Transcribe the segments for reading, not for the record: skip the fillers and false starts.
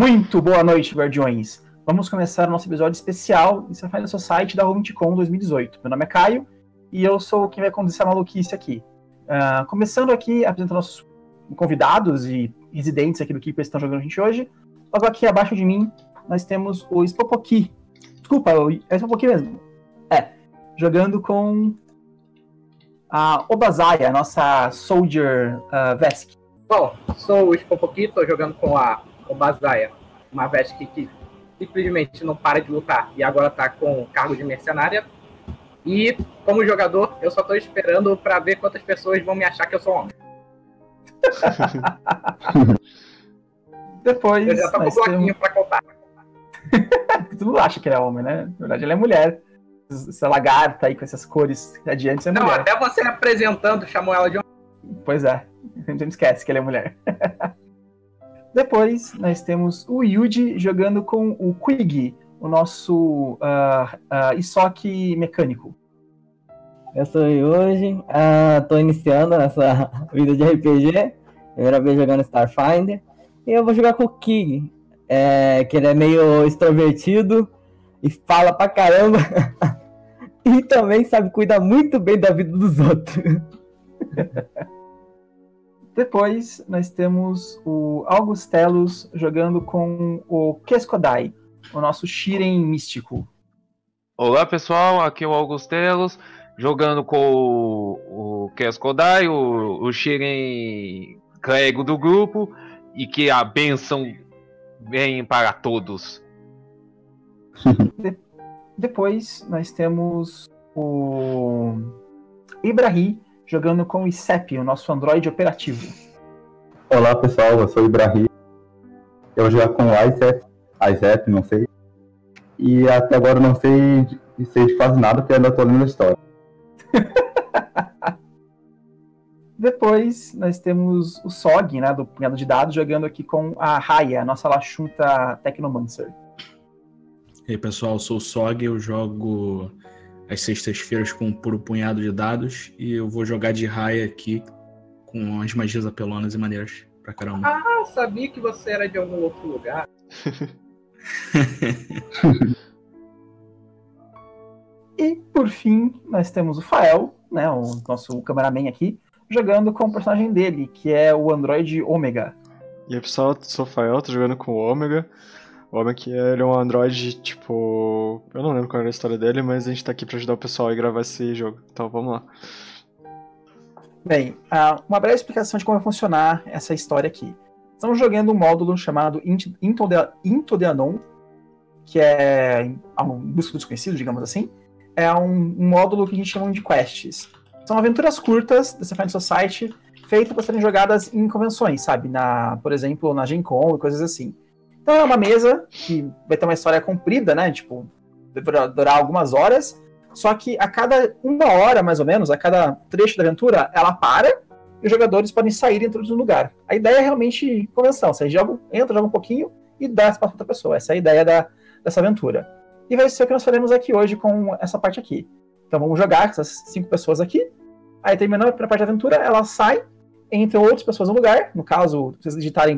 Muito boa noite, guardiões! Vamos começar o nosso episódio especial em Starfinder Society da Roll20Con 2018. Meu nome é Caio e eu sou quem vai conduzir essa maluquice aqui. Começando aqui, apresentando nossos convidados e residentes aqui do que estão jogando a gente hoje. Logo aqui abaixo de mim, nós temos o Spopoki. Desculpa, é Spopoki mesmo. Jogando com a Obazaya, nossa Soldier Vesk. Bom, sou o Spopoki, estou jogando com a Obazaya, uma Vesk que simplesmente não para de lutar e agora está com cargo de mercenária. E, como jogador, eu só estou esperando para ver quantas pessoas vão me achar que eu sou homem. Depois, eu já tô com o bloquinho para contar. Tu não acha que ele é homem, né? Na verdade, ele é mulher. Essa lagarta aí com essas cores radiantes é mulher. Não, até você apresentando chamou ela de homem. Pois é, a gente não esquece que ele é mulher. Depois, nós temos o Yuji jogando com o Quig, o nosso Isoki mecânico. Eu sou o Yuji, tô iniciando essa vida de RPG, primeira vez jogando Starfinder, e eu vou jogar com o Quig, que ele é meio extrovertido e fala pra caramba, e também sabe cuidar muito bem da vida dos outros. Depois, nós temos o Augustelos jogando com o Keskodai, o nosso Shiren místico. Olá pessoal, aqui é o Augustelos, jogando com o Keskodai, o Shiren clérigo do grupo, e que a bênção vem para todos. Depois, nós temos o Ibrahi jogando com o Isep, o nosso androide operativo. Olá pessoal, eu sou o Ibrahi. Eu vou jogar com o Isep, não sei. E até agora não sei de quase nada, porque ainda tô lendo a história. Depois nós temos o Sog, né, do punhado de dados, jogando aqui com a Raya, a nossa Lashunta Technomancer. E aí pessoal, eu sou o Sog, eu jogo às sextas-feiras com um puro punhado de dados e eu vou jogar de Raya aqui com as magias apelonas e maneiras pra caramba. Ah, sabia que você era de algum outro lugar. E por fim, nós temos o Fael, né, o nosso cameraman aqui, jogando com o personagem dele, que é o androide Ômega. E aí pessoal, eu sou o Fael, tô jogando com o Ômega. O Ômega que ele é um androide, tipo... eu não lembro qual era a história dele, mas a gente tá aqui pra ajudar o pessoal a gravar esse jogo. Então vamos lá. Bem, uma breve explicação de como vai funcionar essa história aqui. Estamos jogando um módulo chamado Into the Unknown, que é um busca do desconhecido, digamos assim. É um módulo que a gente chama de quests. São aventuras curtas dessa Starfinder Society, feitas para serem jogadas em convenções, sabe? Por exemplo, na Gen Con e coisas assim. Então é uma mesa que vai ter uma história comprida, né? Tipo, vai durar algumas horas. Só que a cada uma hora, mais ou menos, a cada trecho da aventura, ela para e os jogadores podem sair dentro do lugar. A ideia é realmente convenção. Você entra, joga um pouquinho e dá espaço para outra pessoa. Essa é a ideia dessa aventura. E vai ser o que nós faremos aqui hoje com essa parte aqui. Então vamos jogar com essas 5 pessoas aqui. Aí terminando a primeira parte da aventura, ela sai, entram outras pessoas no lugar. No caso, vocês digitarem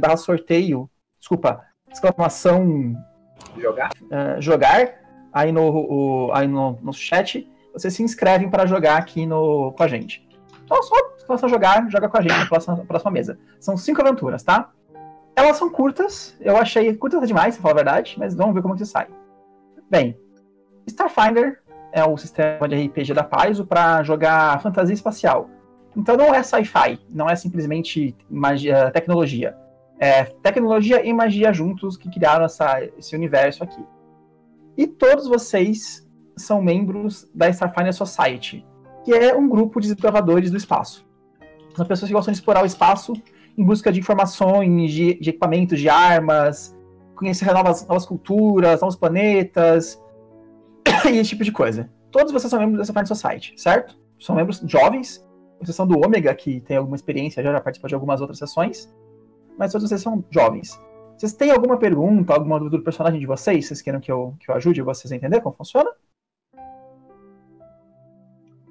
exclamação jogar, aí no chat, vocês se inscrevem para jogar aqui com a gente. Então só exclamação joga com a gente na próxima mesa. São 5 aventuras, tá? Elas são curtas, eu achei curtas demais, pra falar a verdade, mas vamos ver como que sai. Bem, Starfinder é o sistema de RPG da Paizo para jogar fantasia espacial. Então não é sci-fi, não é simplesmente magia, tecnologia. É tecnologia e magia juntos que criaram esse universo aqui. E todos vocês são membros da Starfinder Society, que é um grupo de exploradores do espaço. São pessoas que gostam de explorar o espaço em busca de informações, de equipamentos, de armas, conhecer novas culturas, novos planetas, e esse tipo de coisa. Todos vocês são membros da Starfinder Society, certo? São membros jovens, com exceção do Ômega, que tem alguma experiência, já participou de algumas outras sessões, mas todos vocês são jovens. Vocês têm alguma pergunta, alguma dúvida do personagem de vocês? Vocês queiram que eu ajude vocês a entender como funciona?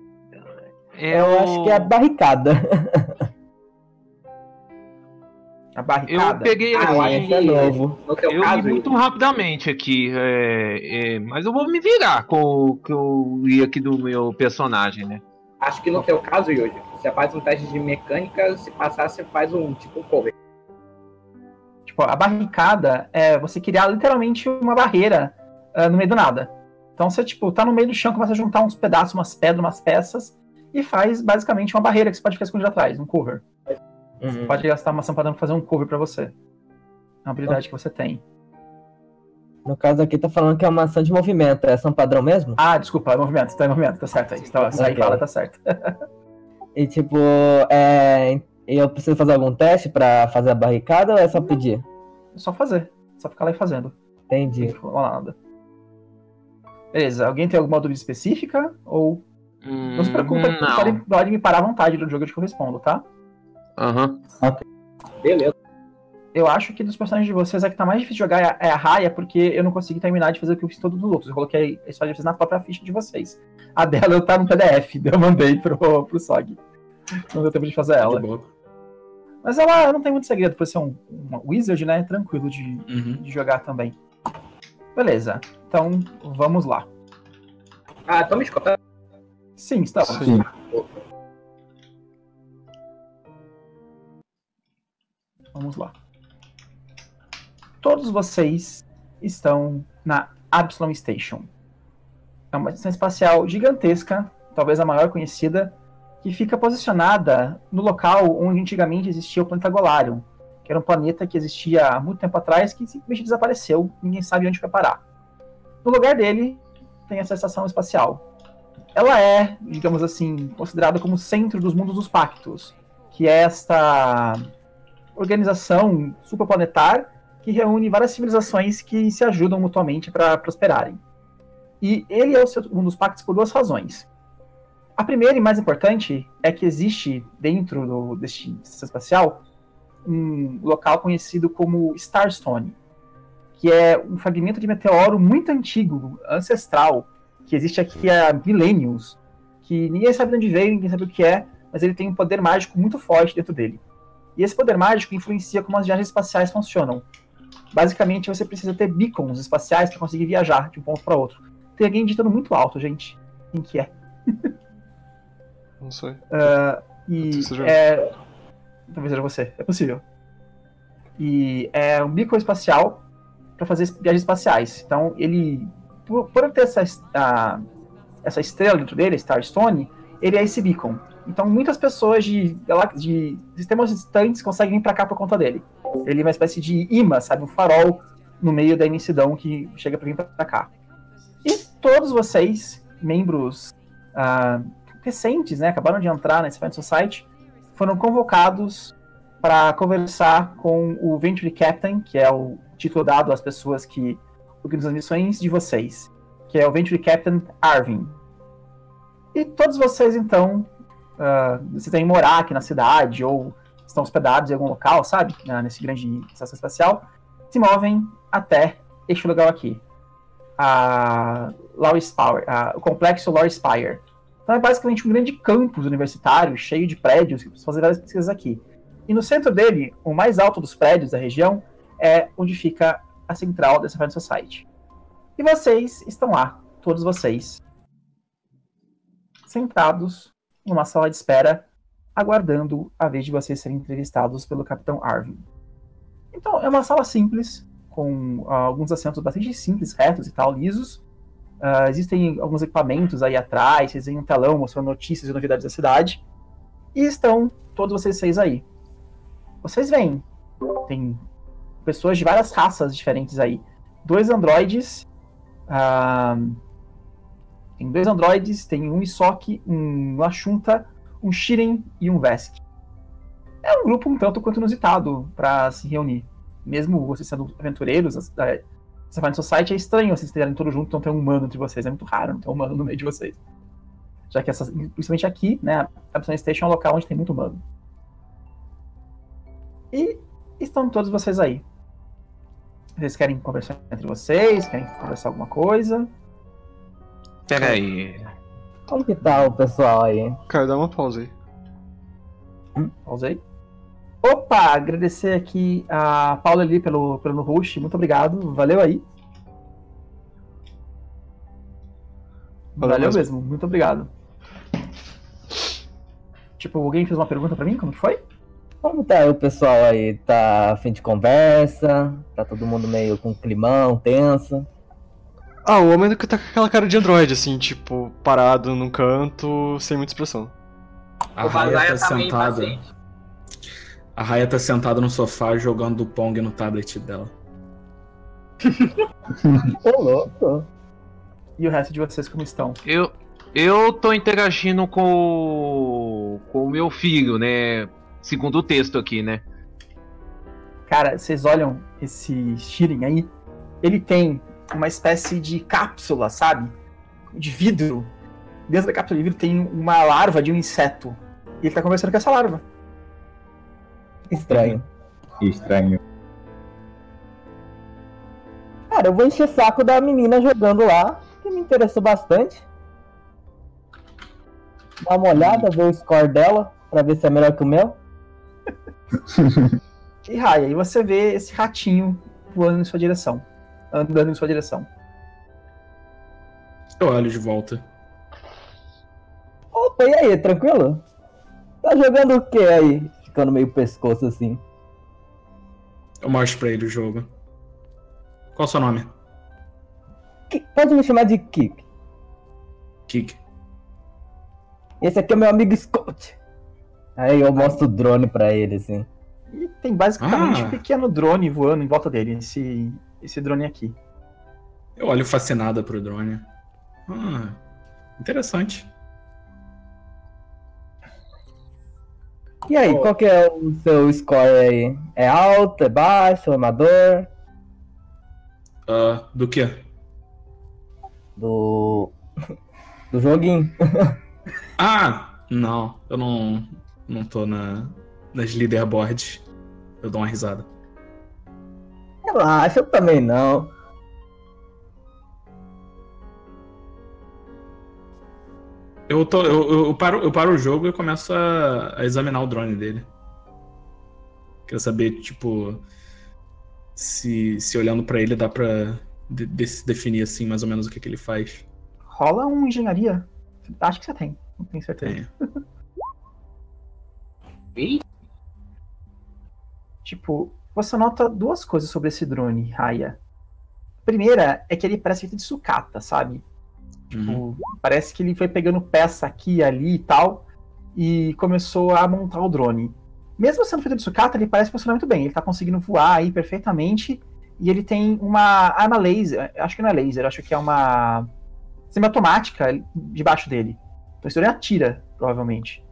Eu acho que é a barricada. A barricada? Eu peguei esse é novo. No teu Eu caso, li muito rapidamente aqui, mas eu vou me virar com o que eu li aqui do meu personagem, né? acho que no teu caso, Yoji, você faz um teste de mecânica, se passar, você faz um tipo cover. Tipo, a barricada é você criar literalmente uma barreira no meio do nada. Então você, tipo, tá no meio do chão, começa a juntar uns pedaços, umas pedras, umas peças, e faz basicamente uma barreira que você pode ficar escondido atrás, um cover. Você pode gastar uma ação padrão pra fazer um cover pra você. É uma habilidade que você tem. No caso aqui tá falando que é uma ação de movimento. É ação padrão mesmo? Ah, desculpa, é movimento, tá em movimento, tá certo aí. Então, essa aí fala, tá certo. E tipo, eu preciso fazer algum teste pra fazer a barricada ou é só pedir? É só fazer. Só ficar lá e fazendo. Entendi. Não falar nada. Beleza, alguém tem alguma dúvida específica? Ou. Não se preocupa, pode me parar à vontade do jogo de que eu respondo, tá? Aham. Beleza. Eu acho que dos personagens de vocês, a que tá mais difícil de jogar é a Raya, porque eu não consegui terminar de fazer o que eu fiz todos os outros. Eu coloquei a história de vocês na própria ficha de vocês. A dela tá no PDF, eu mandei pro SOG. Não deu tempo de fazer ela. De boa. Mas ela não tem muito segredo, por ser uma wizard, né? Tranquilo de jogar também. Beleza, então vamos lá. Ah, tô me escutando? Sim, estamos. Sim. Vamos lá. Todos vocês estão na Absalom Station. É uma estação espacial gigantesca, talvez a maior conhecida, que fica posicionada no local onde antigamente existia o planeta Golarion, que era um planeta que existia há muito tempo atrás, que simplesmente desapareceu, ninguém sabe onde foi parar. No lugar dele, tem essa estação espacial. Ela é, digamos assim, considerada como o centro dos mundos dos pactos, que é esta organização supraplanetar que reúne várias civilizações que se ajudam mutuamente para prosperarem. E ele é um dos pactos por duas razões. A primeira e mais importante é que existe dentro deste sistema espacial um local conhecido como Starstone, que é um fragmento de meteoro muito antigo, ancestral, que existe aqui há milênios, que ninguém sabe de onde veio, ninguém sabe o que é, mas ele tem um poder mágico muito forte dentro dele. E esse poder mágico influencia como as viagens espaciais funcionam. Basicamente, você precisa ter beacons espaciais para conseguir viajar de um ponto para outro. Tem alguém digitando muito alto, gente. Quem que é? Não sei. Talvez seja você. É possível. E é um beacon espacial para fazer viagens espaciais. Então, ele... Por ter essa estrela dentro dele, Starstone, ele é esse beacon. Então, muitas pessoas de sistemas distantes conseguem vir para cá por conta dele. Ele é uma espécie de imã, sabe? Um farol no meio da imensidão que chega para vir para cá. E todos vocês, membros recentes, né? Acabaram de entrar nesse Fan Society, foram convocados para conversar com o Venture Captain, que é o título dado às pessoas que organizam as missões de vocês, que é o Venture Captain Arvin. E todos vocês, então, vocês têm que morar aqui na cidade, ou estão hospedados em algum local, sabe? Nesse grande estação espacial, se movem até este lugar aqui. O complexo Lore Spire. Então é basicamente um grande campus universitário, cheio de prédios, que vocês fazer várias pesquisas aqui. E no centro dele, o mais alto dos prédios da região, é onde fica a central dessa Fan Society. E vocês estão lá, todos vocês, sentados numa sala de espera, aguardando a vez de vocês serem entrevistados pelo Capitão Arvin. Então, é uma sala simples, com alguns assentos bastante simples, retos e tal, lisos. Existem alguns equipamentos aí atrás, vocês têm um telão mostrando notícias e novidades da cidade. E estão todos vocês seis aí. Vocês veem, tem pessoas de várias raças diferentes aí. Dois androides, tem um Isoki, um Lashunta, um Shiren e um Vesk. É um grupo um tanto quanto inusitado para se reunir. Mesmo vocês sendo aventureiros, essa Fan Society é estranho vocês estarem todos juntos e não ter um humano entre vocês. É muito raro não ter um humano no meio de vocês. Já que, principalmente aqui, né, a Absalom Station é um local onde tem muito humano. E estão todos vocês aí. Vocês querem conversar entre vocês? Querem conversar alguma coisa? Pera aí. Como que tá o pessoal aí? Cara, dá uma pausa aí. Pausei. Opa, agradecer aqui a Paula ali pelo host, muito obrigado, valeu aí. Valeu mesmo, muito obrigado. Tipo, alguém fez uma pergunta pra mim, como que foi? Como tá o pessoal aí? Tá a fim de conversa? Tá todo mundo meio com climão, tenso? Ah, o homem que tá com aquela cara de androide, assim, tipo, parado num canto, sem muita expressão. A Raya tá sentada. A Raya tá sentada no sofá jogando Pong no tablet dela. Ô, louco. E o resto de vocês como estão? Eu tô interagindo com o meu filho, né? Segundo o texto aqui, né? Cara, vocês olham esse Shirin aí, ele tem uma espécie de cápsula, sabe? De vidro. Dentro da cápsula de vidro tem uma larva de um inseto. E ele tá conversando com essa larva. Estranho. Estranho. Cara, eu vou encher o saco da menina jogando lá, que me interessou bastante. Dá uma olhada, ver o score dela, pra ver se é melhor que o meu. E Raya, aí você vê esse ratinho voando em sua direção. Andando em sua direção. Eu olho de volta. Opa, e aí, tranquilo? Tá jogando o que aí? Ficando meio pescoço assim. Eu mostro pra ele o jogo. Qual o seu nome? Pode me chamar de Kik. Kik. Esse aqui é meu amigo Scott. Aí eu mostro o drone pra ele, assim. E tem basicamente um pequeno drone voando em volta dele, esse drone aqui. Eu olho fascinada pro drone. Interessante. E aí, qual que é o seu score aí? É alto, é baixo, é amador? Do quê? Do joguinho. Não. Eu não tô nas leaderboards. Eu dou uma risada. Relaxa, eu também não. Eu paro o jogo e começo a examinar o drone dele. Quero saber, tipo, se olhando pra ele dá pra definir assim mais ou menos o que ele faz. Rola uma engenharia. Acho que você tem, não tenho certeza. Tipo, você nota duas coisas sobre esse drone, Raya. A primeira é que ele parece feito de sucata, sabe? Tipo, parece que ele foi pegando peça aqui e ali e tal, e começou a montar o drone. Mesmo sendo feito de sucata, ele parece funcionar muito bem. Ele tá conseguindo voar aí perfeitamente, e ele tem uma arma laser, acho que não é laser, acho que é uma semiautomática debaixo dele. Então esse drone atira, provavelmente.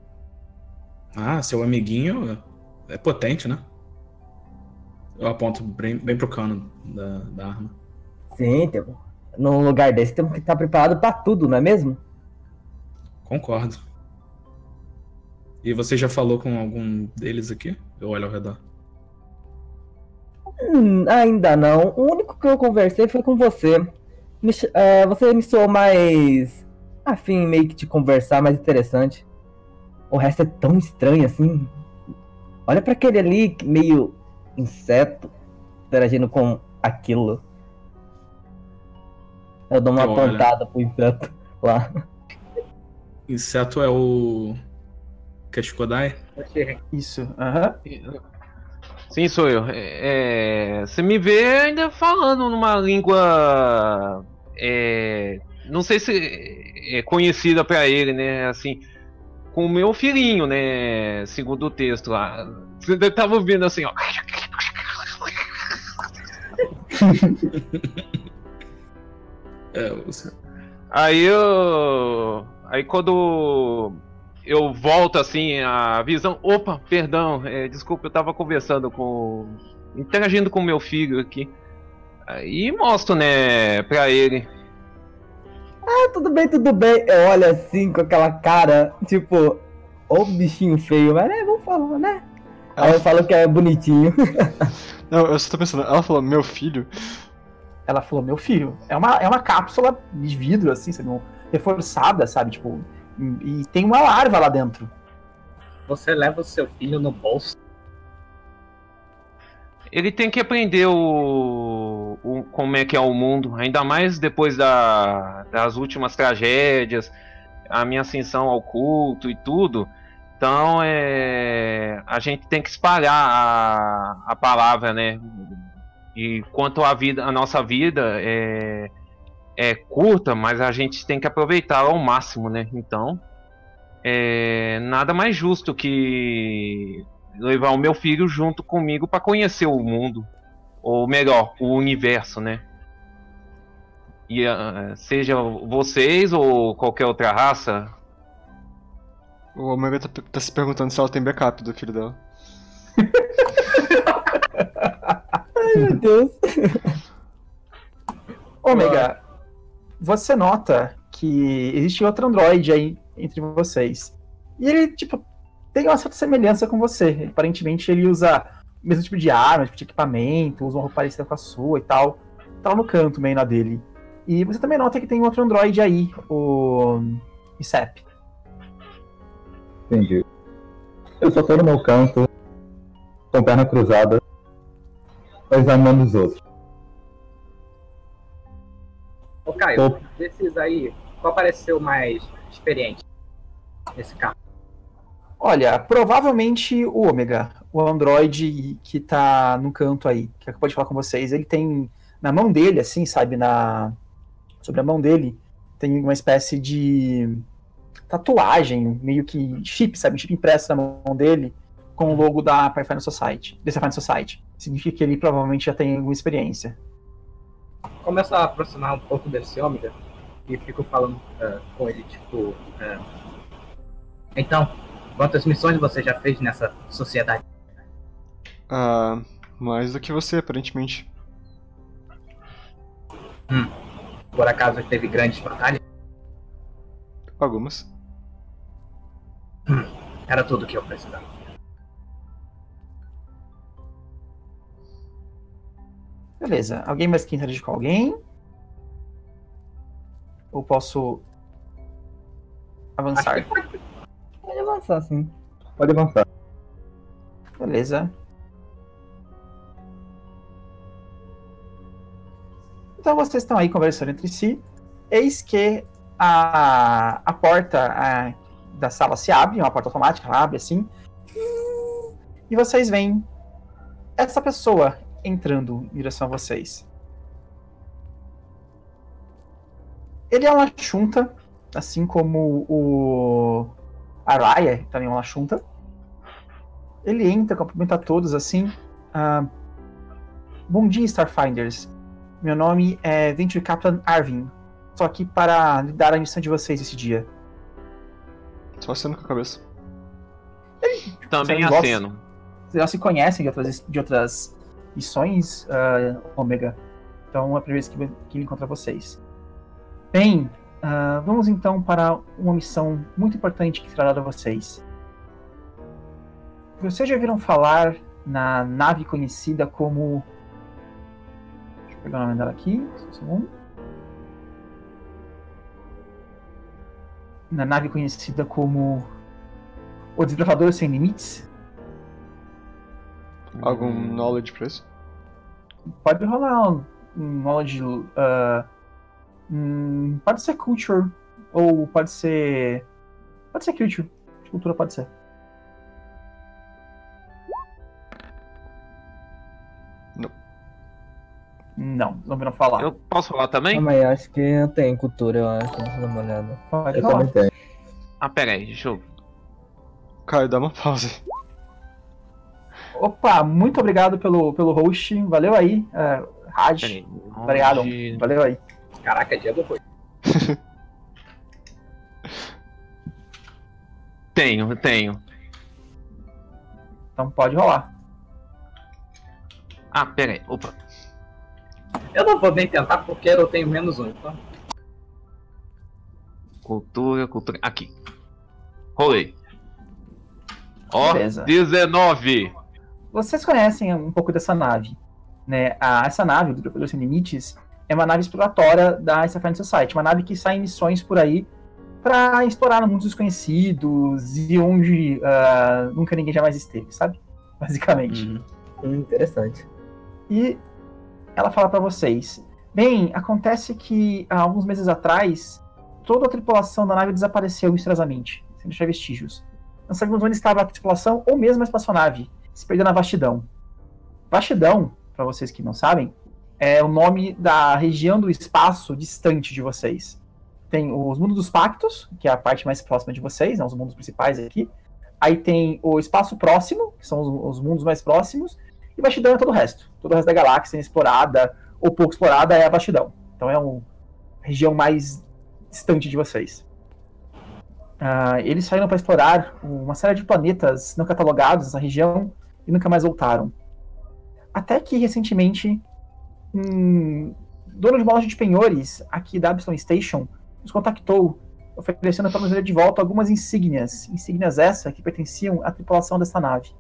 Seu amiguinho é potente, né? Eu aponto bem pro cano da arma. Sim, num lugar desse temos que estar preparado pra tudo, não é mesmo? Concordo. E você já falou com algum deles aqui? Eu olho ao redor. Ainda não. O único que eu conversei foi com você. Você me soou mais afim meio que de conversar, mais interessante. O resto é tão estranho assim. Olha pra aquele ali, meio inseto, interagindo com aquilo. Eu dou uma apontada pro inseto lá. Inseto é o Keshkodai? Isso, Sim, sou eu. Você me vê ainda falando numa língua. Não sei se é conhecida pra ele, né? Assim, com o meu filhinho, né? Segundo o texto lá. Você tava ouvindo assim, ó. Aí quando eu volto assim a visão, opa, perdão, desculpa, eu tava interagindo com meu filho aqui. Aí mostro, né, pra ele. Tudo bem. Eu olho assim com aquela cara, tipo, ô bichinho feio, mas vamos falar, né? Aí eu falo que é bonitinho. Não, eu só tô pensando, ela falou meu filho. Ela falou, meu filho. É uma cápsula de vidro, assim, sabe? Reforçada, sabe? Tipo, e tem uma larva lá dentro. Você leva o seu filho no bolso ele tem que aprender como é que é o mundo, ainda mais depois das últimas tragédias, a minha ascensão ao culto e tudo. Então a gente tem que espalhar a palavra, né? E quanto a nossa vida é curta, mas a gente tem que aproveitá-la ao máximo, né? Então nada mais justo que levar o meu filho junto comigo para conhecer o mundo, ou melhor, o universo, né? E seja vocês ou qualquer outra raça. O Omega tá se perguntando se ela tem backup do filho dela. Ai, meu Deus. Ômega, você nota que existe outro androide aí entre vocês. E ele, tipo, tem uma certa semelhança com você. Aparentemente ele usa o mesmo tipo de arma, tipo de equipamento, usa uma roupa parecida com a sua e tal. Tá lá no canto, meio na dele. E você também nota que tem outro androide aí, o ICEP. Entendi. Eu só tô no meu canto, com perna cruzada, examinando os outros. Ô Caio, desses aí, qual pareceu mais experiente nesse carro? Olha, provavelmente o Ômega, o androide que tá no canto aí, que acabou de falar com vocês, ele tem na mão dele, assim, sabe, sobre a mão dele, tem uma espécie de tatuagem, meio que chip, sabe, um chip impresso na mão dele, com o logo da Pathfinder Society. Significa que ele provavelmente já tem alguma experiência. Começo a aproximar um pouco desse Ômega e fico falando com ele, tipo... Então, quantas missões você já fez nessa sociedade? Mais do que você, aparentemente. Por acaso teve grandes batalhas? Algumas. Era tudo o que eu precisava. Beleza. Alguém mais quer interagir com alguém? Ou posso avançar? Pode avançar, sim. Pode avançar. Beleza. Então vocês estão aí conversando entre si. Eis que a porta da sala se abre, uma porta automática, ela abre assim. E vocês veem essa pessoa entrando em direção a vocês. Ele é uma Lashunta, assim como o Araya também é uma Lashunta. Ele entra, cumprimenta a todos assim. Bom dia, Starfinders. Meu nome é Venture Captain Arvin. Estou aqui para lidar a missão de vocês esse dia. Só aceno com a cabeça. Também aceno. Vocês já se conhecem de outras missões, Ômega. Então é a primeira vez que ele encontra vocês. Bem, vamos então para uma missão muito importante que será dada a vocês. Vocês já ouviram falar na nave conhecida como... Deixa eu pegar o nome dela aqui, só um segundo. Na nave conhecida como o Desbravador Sem Limites? Algum knowledge pra isso? Pode rolar um knowledge... pode ser culture, ou pode ser... Pode ser culture. Cultura pode ser. Não ouviram falar. Eu posso falar também? Mas eu acho que eu tenho cultura, eu acho. Deixa eu dar uma olhada. Pode Eu falar. também tenho. Pera aí, deixa eu... Caio, dá uma pausa. Opa, muito obrigado pelo host. Valeu aí, Raj. Pera aí. Obrigado. Valeu aí. Caraca, é dia do Rui. Tenho. Então pode rolar. Pera aí, opa. Eu não vou nem tentar porque eu tenho -1, então. Cultura. Aqui. Rolei. Ó, Beleza. 19. Vocês conhecem um pouco dessa nave, né? Essa nave, o Desbravador Sem Limites, é uma nave exploratória da Starfinders Society. Uma nave que sai em missões por aí para explorar mundos desconhecidos e onde nunca ninguém jamais esteve, sabe? Basicamente. Interessante. E ela fala para vocês: bem, acontece que há alguns meses atrás, toda a tripulação da nave desapareceu misteriosamente, sem deixar vestígios. Não sabemos onde estava a tripulação ou mesmo a espaçonave, se perdeu na vastidão. Vastidão, para vocês que não sabem, é o nome da região do espaço distante de vocês. Tem os mundos dos pactos, que é a parte mais próxima de vocês, né, os mundos principais aqui. Aí tem o espaço próximo, que são os mundos mais próximos, e vastidão é todo o resto. Todo o resto da galáxia inexplorada ou pouco explorada é a vastidão. Então é a região mais distante de vocês. Eles saíram para explorar uma série de planetas não catalogados nessa região e nunca mais voltaram. Até que recentemente um dono de uma loja de penhores aqui da Absalom Station nos contactou, oferecendo para nos ver de volta algumas insígnias. Insígnias essas que pertenciam à tripulação dessa nave.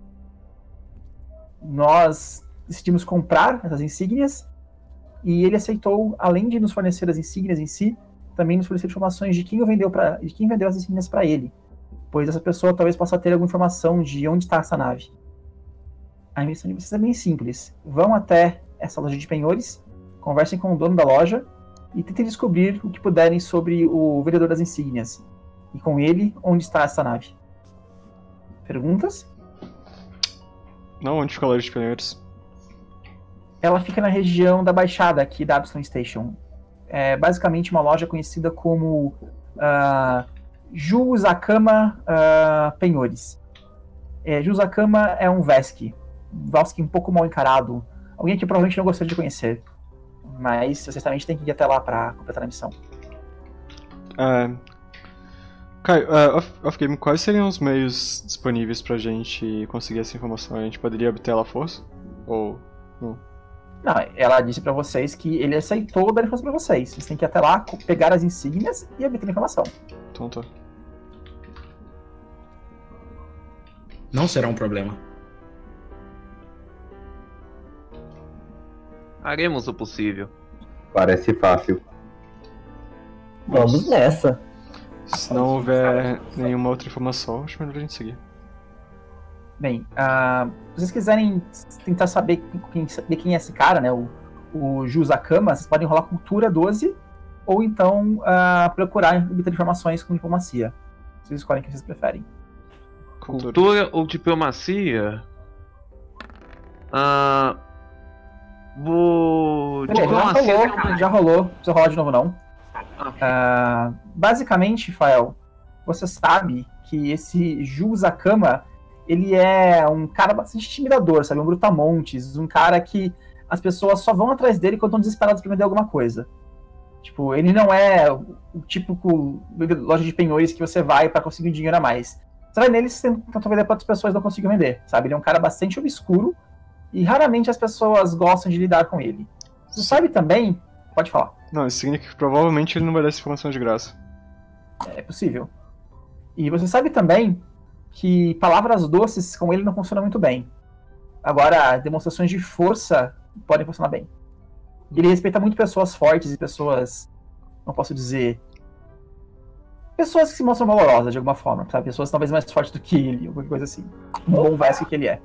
Nós decidimos comprar essas insígnias e ele aceitou, além de nos fornecer as insígnias em si, também nos fornecer informações de quem vendeu as insígnias para ele, pois essa pessoa talvez possa ter alguma informação de onde está essa nave. A missão de vocês é bem simples. Vão até essa loja de penhores, conversem com o dono da loja e tentem descobrir o que puderem sobre o vendedor das insígnias. E com ele, onde está essa nave. Perguntas? Não, onde fica a loja de penhores? Ela fica na região da Baixada aqui da Absalom Station. É basicamente uma loja conhecida como Jusakama Penhores. Jusakama é um Vesk. Um Vesk um pouco mal encarado. Alguém que provavelmente não gostaria de conhecer. Mas vocês também têm que ir até lá para completar a missão. Caio, off-game, quais seriam os meios disponíveis pra gente conseguir essa informação? A gente poderia obter ela à força? Ou não? Não, ela disse pra vocês que ele aceitou dar informação pra vocês. Vocês têm que ir até lá, pegar as insígnias e obter a informação. Então tá. Não será um problema. Faremos o possível. Parece fácil. Vamos nessa. Se não houver nenhuma outra informação, acho melhor a gente seguir. Bem, se vocês quiserem tentar saber quem é esse cara, né, o Jusakama, vocês podem rolar Cultura 12 ou então procurar obter informações com diplomacia. Vocês escolhem o que vocês preferem. Cultura ou diplomacia? Diplomacia. Já rolou. Não precisa rolar de novo, não. Basicamente, Fael, você sabe que esse Jusakama, ele é um cara bastante intimidador, sabe? Um brutamontes, um cara que as pessoas só vão atrás dele quando estão desesperadas pra vender alguma coisa. Tipo, ele não é o típico loja de penhores que você vai pra conseguir dinheiro a mais. Você vai nele e tenta vender pra outras pessoas e não conseguem vender, sabe? Ele é um cara bastante obscuro e raramente as pessoas gostam de lidar com ele. Você sabe também... Pode falar. Não, isso significa que provavelmente ele não vai dar essa informação de graça. É possível. E você sabe também que palavras doces com ele não funcionam muito bem. Agora, demonstrações de força podem funcionar bem. Ele respeita muito pessoas fortes e pessoas, não posso dizer, pessoas que se mostram valorosas de alguma forma, sabe? Pessoas talvez mais fortes do que ele, alguma coisa assim. Um bom Vesk que ele é.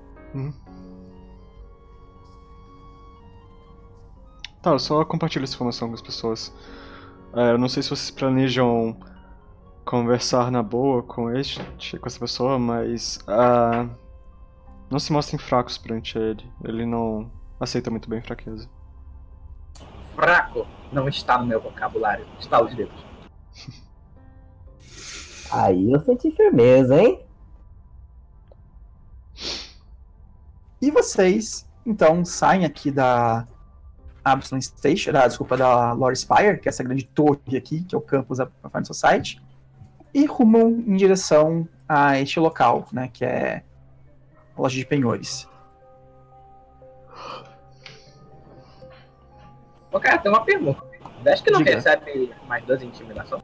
Tá, eu só compartilho essa informação com as pessoas. Eu não sei se vocês planejam conversar na boa com essa pessoa, mas não se mostrem fracos perante ele. Ele não aceita muito bem fraqueza. Fraco não está no meu vocabulário. Está os dedos. Aí eu senti firmeza, hein? E vocês, então, saem aqui da Absalom Station, da Lore Spire, que é essa grande torre aqui, que é o campus da Pathfinder Society, e rumam em direção a este local, né, que é a loja de penhores. Ô, cara, tem uma pergunta. Acho que não Diga. recebe mais 2 intimidação?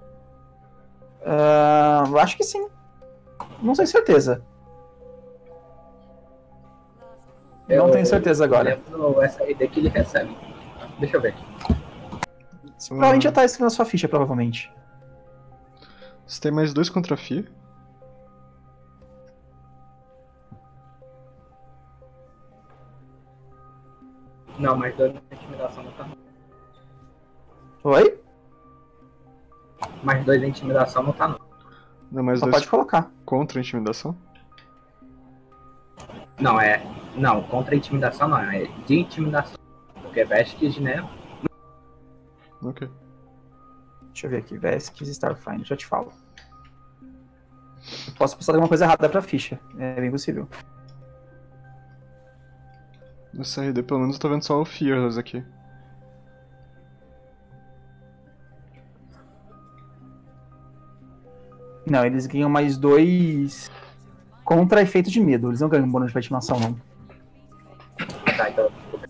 Eu acho que sim. Não tenho certeza. Não tenho certeza agora. Lembro essa ideia que ele recebe. Deixa eu ver aqui. Provavelmente já tá escrito na sua ficha, provavelmente. Você tem mais 2 contra a FI? Não, mais 2 na intimidação não tá. Oi? Mais 2 na intimidação não tá, não. Não, mais Só 2 pode colocar. contra a intimidação? Não, Não, contra a intimidação não, é de intimidação. Porque Vestige, né? Ok. Deixa eu ver aqui. Vesques Starfinder, já te falo. Eu posso passar alguma coisa errada pra ficha. É bem possível. No CRD, pelo menos, eu tô vendo só o Fearless aqui. Não, eles ganham mais 2 contra efeito de medo. Eles não ganham bônus de ativação, não. Tá, então.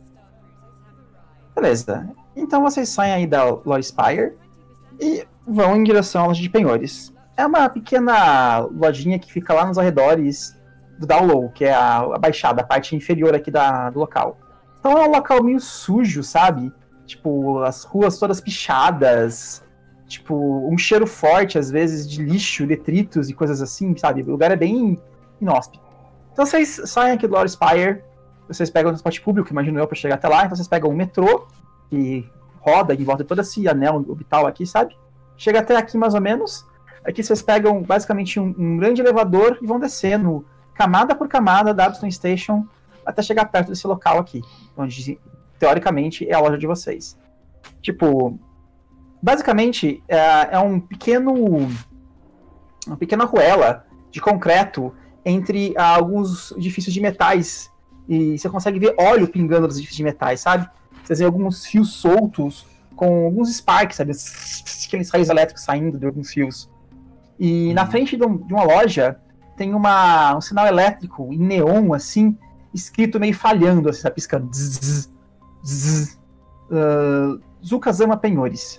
Beleza. Então vocês saem aí da Lore Spire e vão em direção à loja de penhores. É uma pequena lojinha que fica lá nos arredores do Downlow, que é a baixada, a parte inferior aqui do local. Então é um local meio sujo, sabe? Tipo, as ruas todas pichadas, tipo, um cheiro forte, às vezes, de lixo, detritos e coisas assim, sabe? O lugar é bem inóspito. Então vocês saem aqui do Lore Spire, vocês pegam o transporte público, imagino eu, pra chegar até lá, então vocês pegam o metrô, que roda em volta de todo esse anel orbital aqui, sabe? Chega até aqui mais ou menos. Aqui vocês pegam basicamente um grande elevador e vão descendo camada por camada da Abston Station até chegar perto desse local aqui, onde teoricamente é a loja de vocês. Tipo, basicamente é uma pequena ruela de concreto entre alguns edifícios de metais e você consegue ver óleo pingando nos edifícios de metais, sabe? Vocês veem alguns fios soltos com alguns sparks, sabe? Aqueles raios elétricos saindo de alguns fios. E na frente de uma loja tem um sinal elétrico em neon, assim, escrito meio falhando, assim, sabe? Piscando. Zzz, zzz, Zukazama Penhores.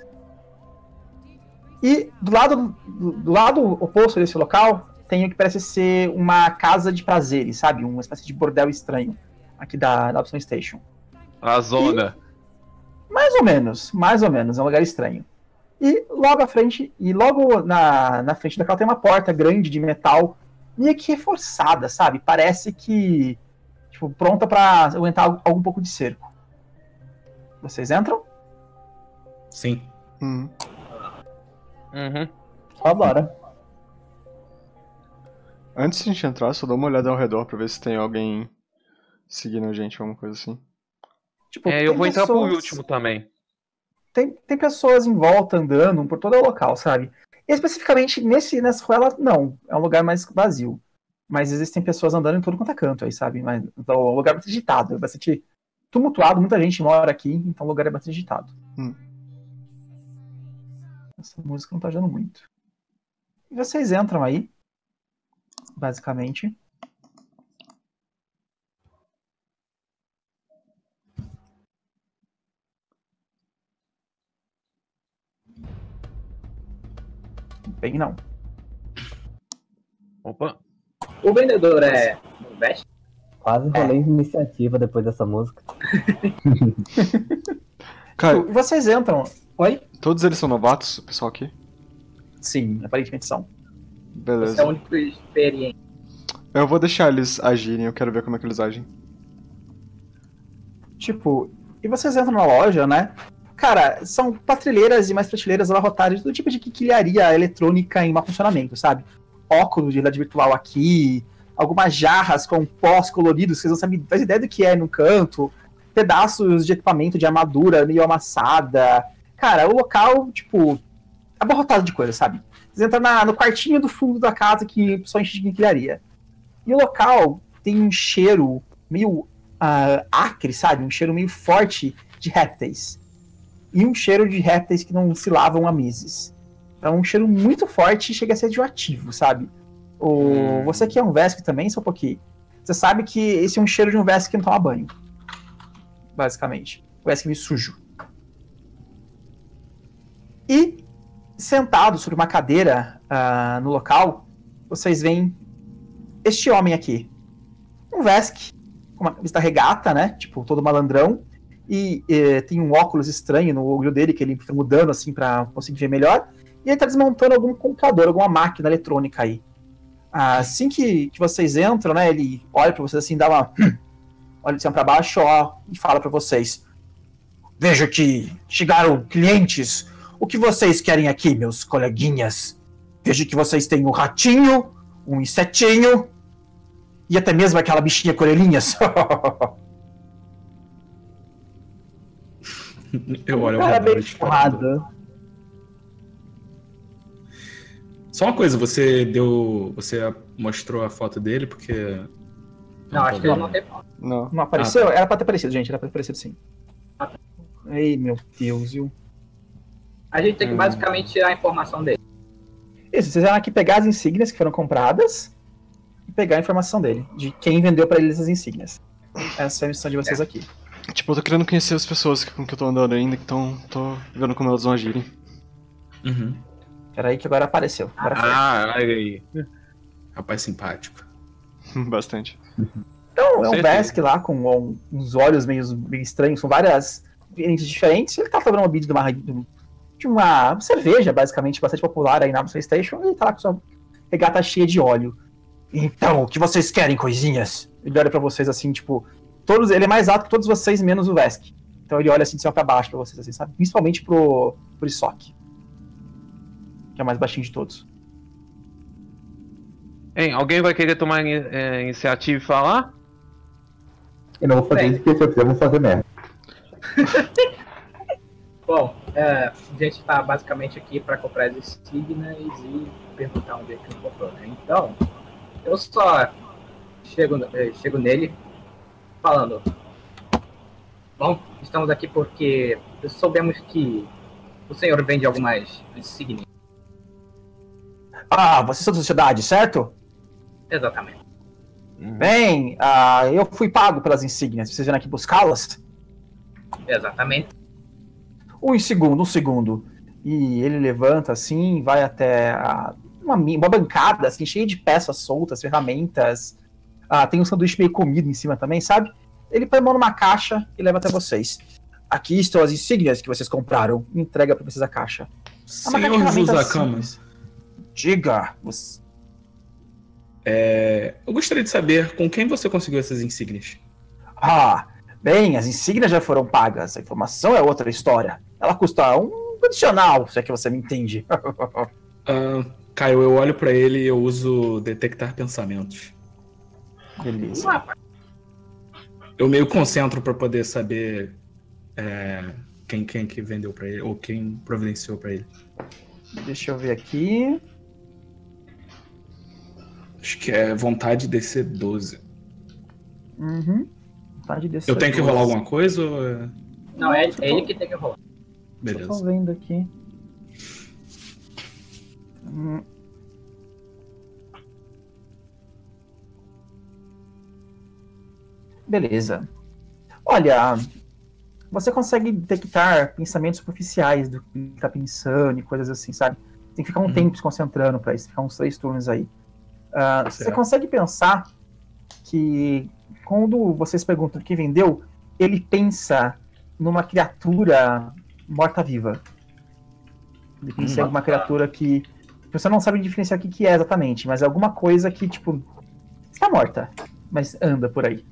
E do lado oposto desse local tem o que parece ser uma casa de prazeres, sabe? Uma espécie de bordel estranho aqui da Abston Station. A zona. Mais ou menos, é um lugar estranho. E logo à frente, na frente daquela tem uma porta grande de metal, meio que reforçada, sabe? Parece que, tipo, pronta pra aguentar algum pouco de cerco. Vocês entram? Sim. Uhum. Só bora. Antes de a gente entrar, só dá uma olhada ao redor pra ver se tem alguém seguindo a gente, alguma coisa assim. Tipo, Eu vou entrar por pessoas- último também. Tem pessoas em volta andando por todo o local, sabe? E especificamente nessa ruela, não. É um lugar mais vazio. Mas existem pessoas andando em tudo quanto é canto aí, sabe? Mas, então, é um lugar bastante agitado, é bastante tumultuado, muita gente mora aqui, então o lugar é bastante agitado. Essa música não tá ajudando muito. E vocês entram aí, basicamente. Bem, não. Opa. O vendedor é Vestige? Quase rolei iniciativa depois dessa música. Cara, E vocês entram. Oi? todos eles são novatos, o pessoal aqui? Sim, aparentemente são. Você Beleza. é o único experiente. Eu vou deixar eles agirem, eu quero ver como é que eles agem. Tipo, e vocês entram na loja, né? Cara, são prateleiras e mais prateleiras abarrotadas de todo tipo de quinquilharia eletrônica em mau funcionamento, sabe? Óculos de realidade virtual aqui, algumas jarras com pós coloridos, que vocês não sabem, faz ideia do que é no canto, pedaços de equipamento de armadura meio amassada. Cara, o local, tipo, abarrotado de coisa, sabe? Vocês entram no quartinho do fundo da casa que só enche de quinquilharia. E o local tem um cheiro meio acre, sabe? Um cheiro meio forte de répteis. E um cheiro de répteis que não se lavam há meses. É um cheiro muito forte e chega a ser radioativo, sabe? Você que é um Vesk também, só um pouquinho. Você sabe que esse é um cheiro de um Vesk que não toma banho. Basicamente. O Vesk meio sujo. E, sentado sobre uma cadeira no local, vocês veem este homem aqui. Um Vesk, com uma camisa regata, né? Tipo, todo malandrão. E tem um óculos estranho no olho dele, que ele fica mudando assim pra conseguir ver melhor. E ele tá desmontando algum computador, alguma máquina eletrônica aí. Assim que vocês entram, né? Ele olha pra vocês assim, dá uma... olha de cima pra baixo, ó, e fala pra vocês. Vejo que chegaram clientes. O que vocês querem aqui, meus coleguinhas? Vejo que vocês têm um ratinho, um insetinho e até mesmo aquela bichinha com orelhinhas. Eu olho Cara, ao redor bem de porrada. Só uma coisa, você mostrou a foto dele porque... Não, acho que ele não tem foto. Não. Não apareceu? tá. Era pra ter aparecido, gente. Era pra ter aparecido sim. Ei, meu Deus, viu? A gente tem que basicamente tirar a informação dele. Isso, vocês vão aqui pegar as insígnias que foram compradas e pegar a informação dele, de quem vendeu pra eles as insígnias. Essa é a missão de vocês aqui. Tipo, eu tô querendo conhecer as pessoas com que eu tô andando ainda, então tô vendo como elas vão agirem. Uhum. Peraí que agora apareceu. Agora foi. Ah, olha aí. Rapaz simpático. Bastante. Então, é um certeza. Vesk lá com uns olhos meio estranhos, com várias variantes diferentes. Ele tá tomando uma bebida de uma cerveja, basicamente, bastante popular aí na Amstel Station, e ele tá lá com sua regata cheia de óleo. Então, o que vocês querem, coisinhas? Ele olha pra vocês assim, tipo, ele é mais alto que todos vocês, menos o Vesk. Então ele olha assim de cima pra baixo pra vocês, assim, sabe? Principalmente pro Isok, que é o mais baixinho de todos. Hein, alguém vai querer tomar iniciativa e falar? Eu não vou fazer isso, porque se eu fizer, eu vou fazer merda. Bom, a gente tá basicamente aqui para comprar as insígnias e perguntar onde é que ele comprou, né? Então, eu só chego nele falando: bom, estamos aqui porque soubemos que o senhor vende algumas insígnias. Ah, vocês são da sociedade, certo? Exatamente. Bem, eu fui pago pelas insígnias, vocês vieram aqui buscá-las? Exatamente. Um segundo. E ele levanta assim, vai até uma bancada assim, cheia de peças soltas, ferramentas. Tem um sanduíche meio comido em cima também, sabe? Ele põe a mão numa caixa e leva até vocês. Aqui estão as insígnias que vocês compraram. Me entrega pra vocês a caixa. É uma caixa de Senhor ferramentas Jusakama, simples. Diga. eu gostaria de saber com quem você conseguiu essas insígnias. Bem, as insígnias já foram pagas. A informação é outra história. Ela custa um adicional, se é que você me entende. Caio, eu olho pra ele e eu uso detectar pensamentos. Beleza. Eu meio concentro pra poder saber quem que vendeu pra ele, ou quem providenciou pra ele. Deixa eu ver aqui. Acho que é vontade DC 12. Uhum. Vontade desse Eu tenho que rolar alguma coisa ou... Não, é ele que tem que rolar. Beleza. Tô vendo aqui. Beleza. Olha, você consegue detectar pensamentos superficiais do que tá pensando e coisas assim, sabe? Tem que ficar um tempo se concentrando pra isso, ficar uns 3 turnos aí. Você consegue pensar que quando vocês perguntam quem vendeu, ele pensa numa criatura morta-viva. Ele pensa em alguma criatura que você não sabe diferenciar o que é exatamente, mas é alguma coisa que, tipo, está morta, mas anda por aí.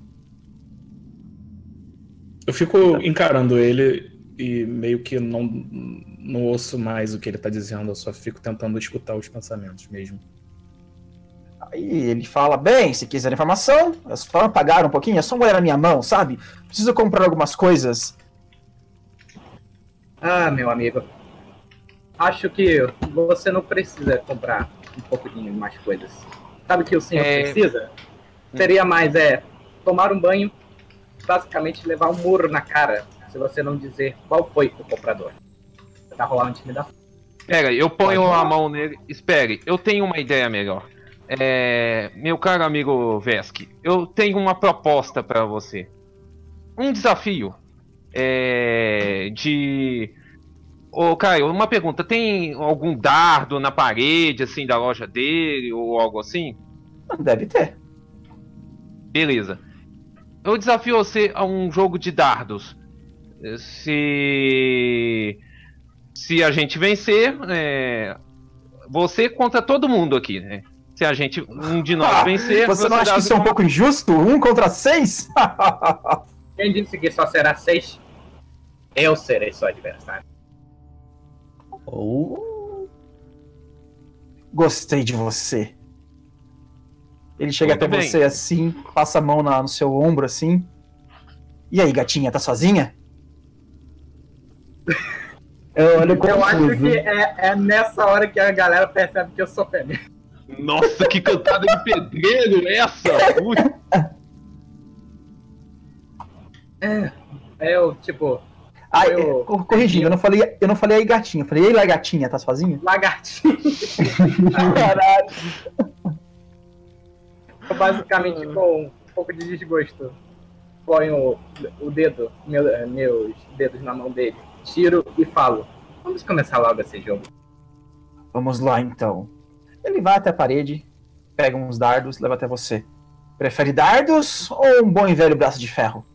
Eu fico encarando ele e meio que não ouço mais o que ele tá dizendo, eu só fico tentando escutar os pensamentos mesmo. Aí ele fala, bem, se quiser informação, é só pagar um pouquinho, é só uma olhar na minha mão, sabe? Preciso comprar algumas coisas. Meu amigo, acho que você não precisa comprar um pouquinho mais coisas. Sabe o que o senhor precisa? Seria mais tomar um banho, basicamente levar um murro na cara, se você não dizer qual foi o comprador. Você tá rolando intimidação. Pera, eu ponho a mão nele. Espere, eu tenho uma ideia melhor. Meu caro amigo Vesk, eu tenho uma proposta para você. Um desafio. Caio, uma pergunta. Tem algum dardo na parede, assim, da loja dele, ou algo assim? Deve ter. Beleza. Eu desafio você a um jogo de dardos. Se a gente vencer, você contra todo mundo aqui, né? Se um de nós vencer... Você não acha que isso é um pouco injusto? 1 contra 6? Quem disse que só será 6? Eu serei seu adversário. Gostei de você. Ele chega Muito até bem. você assim, passa a mão no seu ombro assim. E aí, gatinha, tá sozinha? Eu olho Eu acho confuso. que é nessa hora que a galera percebe que eu sou feminino. Nossa, que cantada de pedreiro essa! Ui. Eu, tipo, Ah, Eu- corrigindo, eu não falei aí, gatinha. Eu falei, ei lá, gatinha, tá sozinha? lagartinho. Caralho. Eu basicamente, com um pouco de desgosto, ponho o dedo, meus dedos na mão dele, tiro e falo: vamos começar logo esse jogo. Vamos lá, então. Ele vai até a parede, pega uns dardos, leva até você. Prefere dardos ou um bom e velho braço de ferro?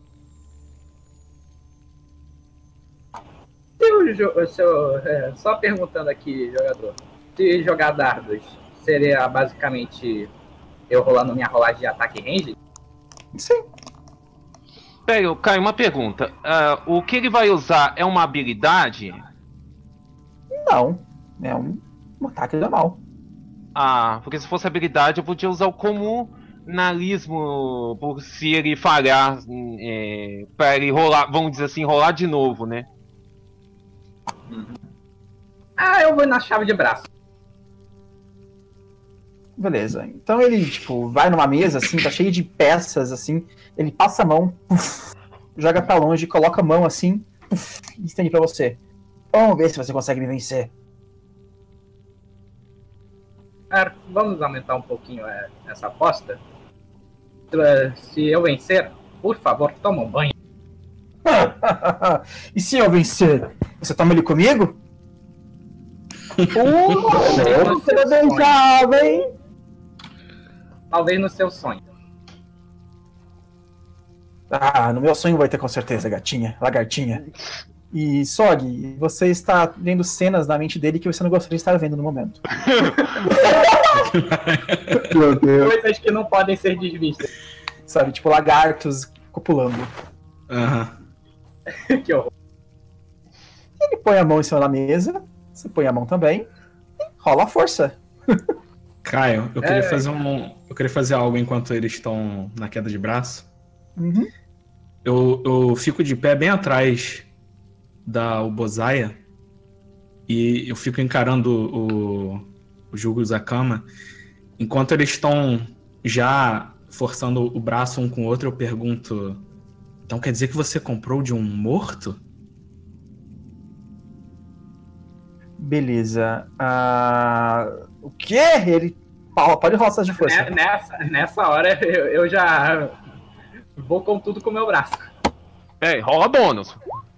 Só perguntando aqui, jogador, se jogar dardos seria basicamente eu rolando minha rolagem de ataque range? Sim. Pera, Caio, uma pergunta. O que ele vai usar é uma habilidade? Não. É um ataque normal. Ah, porque se fosse habilidade eu podia usar o comunalismo por se ele falhar, pra ele rolar, vamos dizer assim, rolar de novo, né? Ah, eu vou na chave de braço. Beleza. Então ele, tipo, vai numa mesa, assim, tá cheio de peças, assim. Ele passa a mão, joga pra longe, coloca a mão, assim, e estende pra você. Vamos ver se você consegue me vencer. Vamos aumentar um pouquinho essa aposta? Se eu vencer, por favor, toma um banho. E se eu vencer, você toma ele comigo? Você não beijava, hein? Talvez no seu sonho. Ah, no meu sonho vai ter com certeza, gatinha, lagartinha. E Sog, você está vendo cenas na mente dele que você não gostaria de estar vendo no momento. Meu Deus. Coisas que não podem ser desvistas. Sabe, tipo lagartos copulando. Aham. Que horror. Ele põe a mão em cima da mesa, você põe a mão também, e rola a força. Caio, eu queria fazer eu queria fazer algo enquanto eles estão na queda de braço. Uhum. Eu fico de pé bem atrás da Ubozaya e eu fico encarando o Jugo Zakama. Enquanto eles estão já forçando o braço um com o outro, eu pergunto: então quer dizer que você comprou de um morto? Beleza. O quê? Ele. Pode rolar suas de força. Nessa hora eu já vou com tudo com o meu braço. Pera, rola bônus.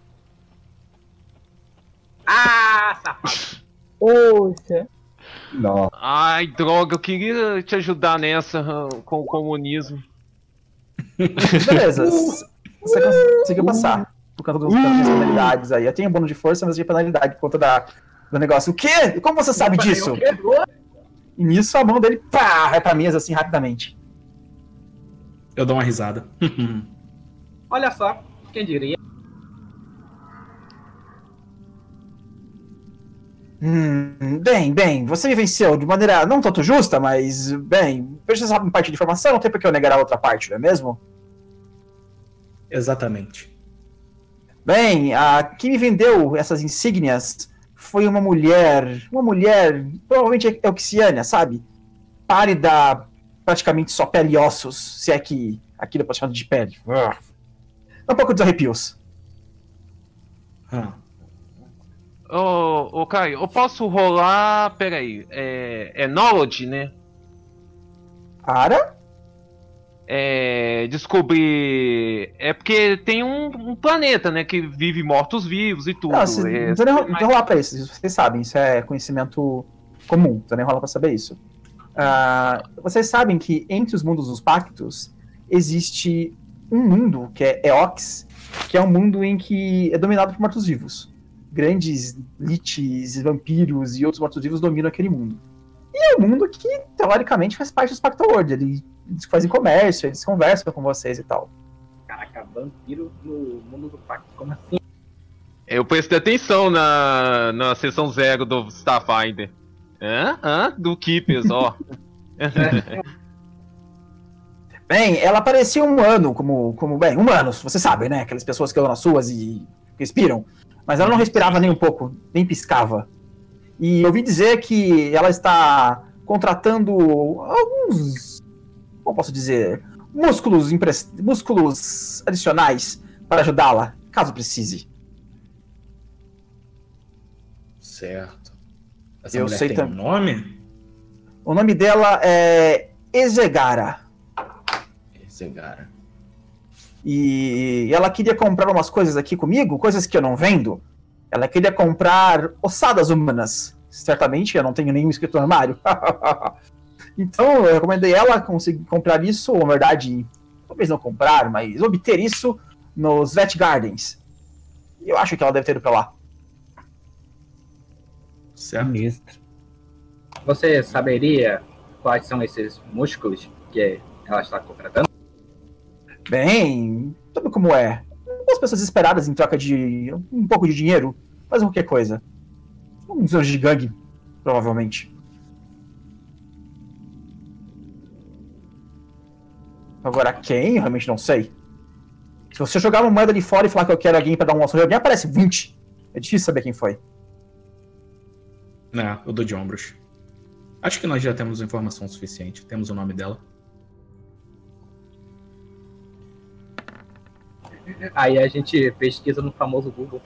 Ah, safado. Poxa. Nossa. Ai, droga, eu queria te ajudar nessa com o comunismo. Beleza. Você conseguiu passar. Por conta das penalidades aí. Eu tenho bônus de força, mas de penalidade por conta do negócio. O quê? Como você sabe disso? E nisso a mão dele vai pra mesa assim rapidamente. Eu dou uma risada. Olha só, quem diria? Bem, você me venceu de maneira não tanto justa, mas, bem, você sabe parte de informação, não tem por que eu negar a outra parte, não é mesmo? Exatamente. Bem, a que me vendeu essas insígnias foi uma mulher, provavelmente euxiana, sabe? Pálida, praticamente só pele e ossos, se é que aquilo pode chamar de pele. Dá um pouco dos arrepios. Ô, Caio, eu posso rolar. Peraí. É Knowledge, né? Para? Descobrir. É porque tem um planeta, né? Que vive mortos-vivos e tudo. Não, não precisa nem rolar pra isso, vocês sabem, isso é conhecimento comum, não precisa nem rolar pra saber isso. Vocês sabem que entre os mundos dos pactos existe um mundo que é Eox, que é um mundo em que é dominado por mortos-vivos. Grandes liches, vampiros e outros mortos-vivos dominam aquele mundo. E é um mundo que, teoricamente, faz parte dos Pacto World. Eles fazem comércio, eles conversam com vocês e tal. Caraca, vampiro no mundo do pacto, como assim? Eu prestei atenção na sessão 0 do Starfinder. Do Keepers, ó. Bem, ela parecia um humano, bem, humanos, você sabe, né? Aquelas pessoas que andam nas ruas e respiram. Mas ela não respirava nem um pouco, nem piscava. E ouvi dizer que ela está contratando alguns, como posso dizer, músculos adicionais para ajudá-la, caso precise. Certo. Essa Eu mulher sei tem também. um nome? O nome dela é Ezegara. Ezegara. E ela queria comprar umas coisas aqui comigo, coisas que eu não vendo. Ela queria comprar ossadas humanas. Certamente eu não tenho nenhum escrito no armário. Então eu recomendei ela conseguir comprar isso, ou na verdade, talvez não comprar, mas obter isso nos Vet Gardens. E eu acho que ela deve ter ido pra lá. Certo. Você saberia quais são esses músculos que ela está contratando? Bem, sabe como é? Algumas pessoas desesperadas em troca de um pouco de dinheiro fazem qualquer coisa. Uns anos de gangue, provavelmente. Agora quem? Eu realmente não sei. Se você jogar uma moeda de fora e falar que eu quero alguém pra dar um açougue, alguém aparece 20. É difícil saber quem foi. Eu dou de ombros. Acho que nós já temos informação suficiente. Temos o nome dela. Aí a gente pesquisa no famoso Google.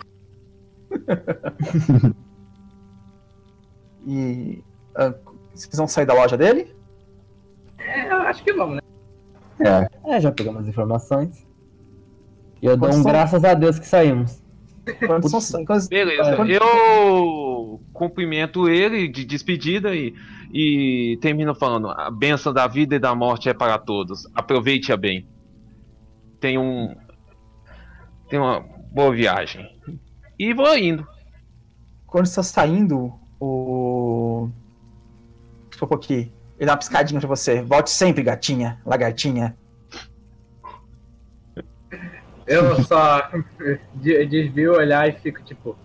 E vocês vão sair da loja dele? Eu acho que vamos, né? Já pegamos as informações. E eu dou Quantos são? graças a Deus que saímos. Beleza, eu cumprimento ele de despedida e termino falando: a bênção da vida e da morte é para todos. Aproveite-a bem. Tenha uma boa viagem. E vou indo. Quando você está saindo, aqui, ele dá uma piscadinha pra você. Volte sempre, gatinha, lagartinha. Eu só desvio o olhar e fico tipo...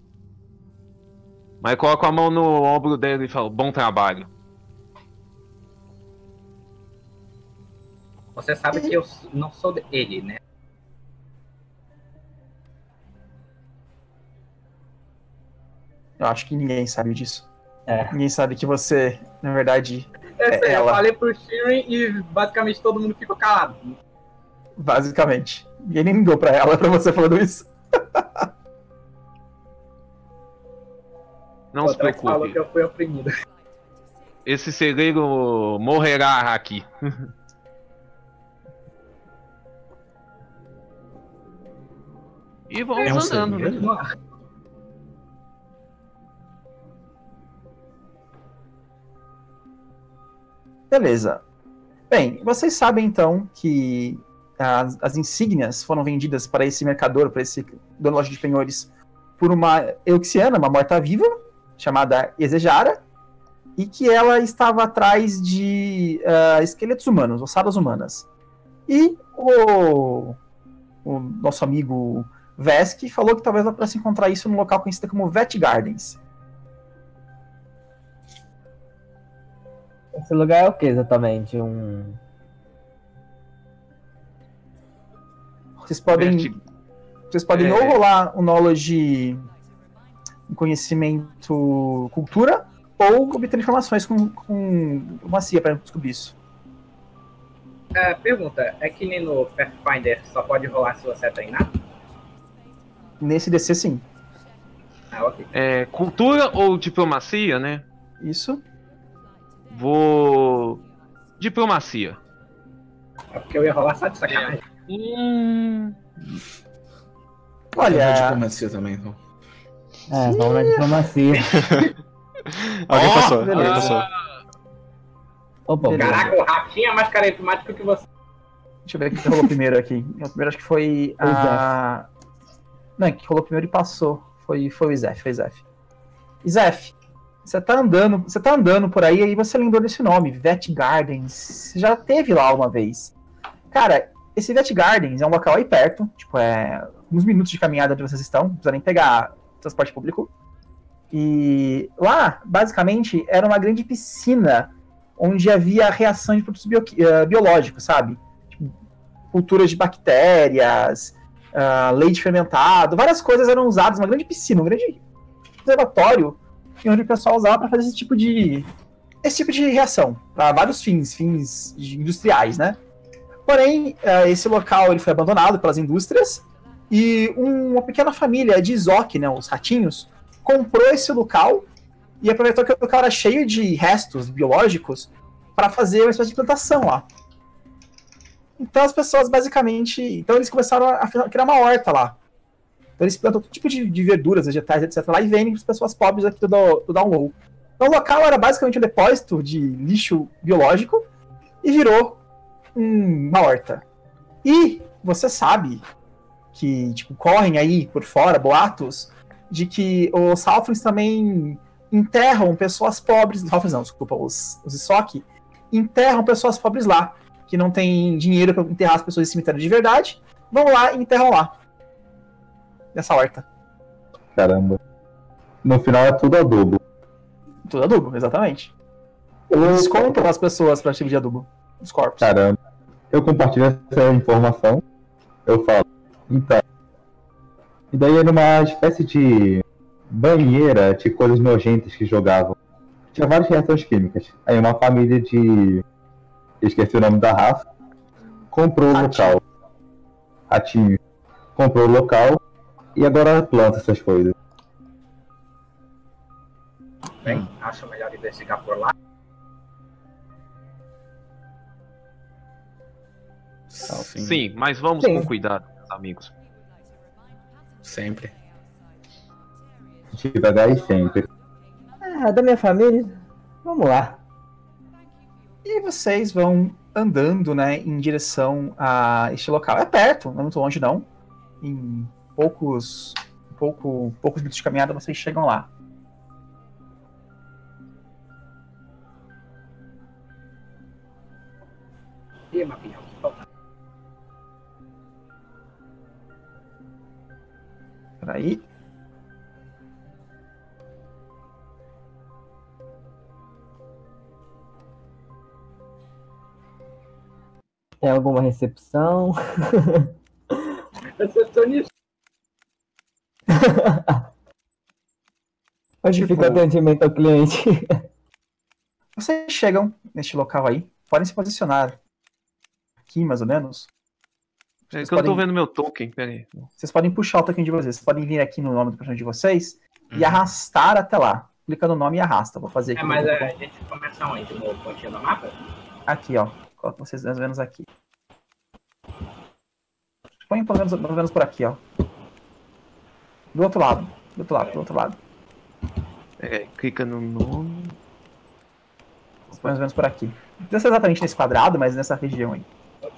Mas coloco a mão no ombro dele e falo: bom trabalho. Você sabe que eu não sou ele, né? Eu acho que ninguém sabe disso. Ninguém sabe que você, na verdade, Eu ela. falei pro Shirin e basicamente todo mundo ficou calado. Basicamente. Ninguém nem ligou pra ela pra você falando isso. Não O se Trax falou preocupe. que eu fui oprimido. Esse celeiro morrerá aqui. E vamos andando, né? celeiro? Beleza. Bem, vocês sabem então que as insígnias foram vendidas para esse mercador, para esse dono da loja de penhores, por uma Euxiana, uma morta-viva, chamada Ezegara, e que ela estava atrás de esqueletos humanos, ossadas humanas. E o nosso amigo Vesk falou que talvez ela pudesse encontrar isso no local conhecido como Vet Gardens. Esse lugar é o que exatamente? Vocês podem ou rolar um knowledge, um conhecimento, cultura, ou obter informações com macia para descobrir isso. Pergunta, é que nem no Pathfinder só pode rolar se você é treinado? Nesse DC, sim. Ok. Cultura ou diplomacia, né? Isso. Vou... Diplomacia. É porque eu ia rolar só de sacanagem. Olha... diplomacia também, então. Vamos na diplomacia. Alguém passou, alguém passou. Opa, Caraca, o Rafinha é mais carismático que você. Deixa eu ver quem rolou primeiro aqui. O primeiro acho que foi a... Não, que rolou primeiro e passou. Foi o Izef, Izef, você tá andando por aí você lembrou desse nome, Vet Gardens. Você já teve lá uma vez. Cara, esse Vet Gardens é um local aí perto, tipo, uns minutos de caminhada onde vocês estão, não precisa nem pegar transporte público. E lá, basicamente, era uma grande piscina onde havia reação de produtos biológicos, sabe? Tipo, culturas de bactérias, leite fermentado, várias coisas eram usadas, uma grande piscina, um grande observatório, onde o pessoal usava para fazer esse tipo de reação, para vários fins industriais, né? Porém, esse local ele foi abandonado pelas indústrias e uma pequena família de Izok, né, os ratinhos, comprou esse local e aproveitou que o local era cheio de restos biológicos para fazer uma espécie de plantação lá. Então as pessoas basicamente... Então eles começaram a criar uma horta lá. Então eles plantam todo tipo de verduras, vegetais, etc. lá e vendem para as pessoas pobres aqui do Downlow. Então o local era basicamente um depósito de lixo biológico e virou uma horta. E você sabe que tipo, correm aí por fora boatos de que os Halflings também enterram pessoas pobres... Halflings não, desculpa, os Izok enterram pessoas pobres lá, que não tem dinheiro para enterrar as pessoas em cemitério de verdade, vão lá e enterram lá. Nessa horta. Caramba. No final é tudo adubo. Tudo adubo, exatamente. Eles compram as pessoas para tipo de adubo. Os corpos. Caramba. Eu compartilho essa informação. Eu falo. Então. E daí era uma espécie de banheira de coisas nojentas que jogavam. Tinha várias reações químicas. Aí uma família de... Esqueci o nome da raça. Comprou o local. Ratinho. Comprou o local e agora planta essas coisas. Bem, acho melhor investigar por lá. Sim, mas vamos com cuidado, meus amigos. Sempre. Devagar e sempre. Da minha família. Vamos lá. E vocês vão andando, né, em direção a este local. É perto, não é muito longe não. Em poucos minutos de caminhada vocês chegam lá. E mapinha, falta. Peraí. Tem alguma recepção? Recepcionista. Onde fica o atendimento ao cliente? Vocês chegam neste local aí. Podem se posicionar aqui, mais ou menos. É que eu não tô vendo meu token, peraí. Vocês podem puxar o token de vocês. Vocês podem vir aqui no nome do personagem de vocês e arrastar até lá. Clica no nome e arrasta. Vou fazer aqui. Mas a gente começa onde? No pontinho do mapa? Aqui, ó. Coloco vocês mais ou menos aqui. Põe pelo menos por aqui, ó. Do outro lado. Do outro lado. Clica no nome. Põe mais ou menos por aqui. Não precisa ser exatamente nesse quadrado, mas nessa região aí.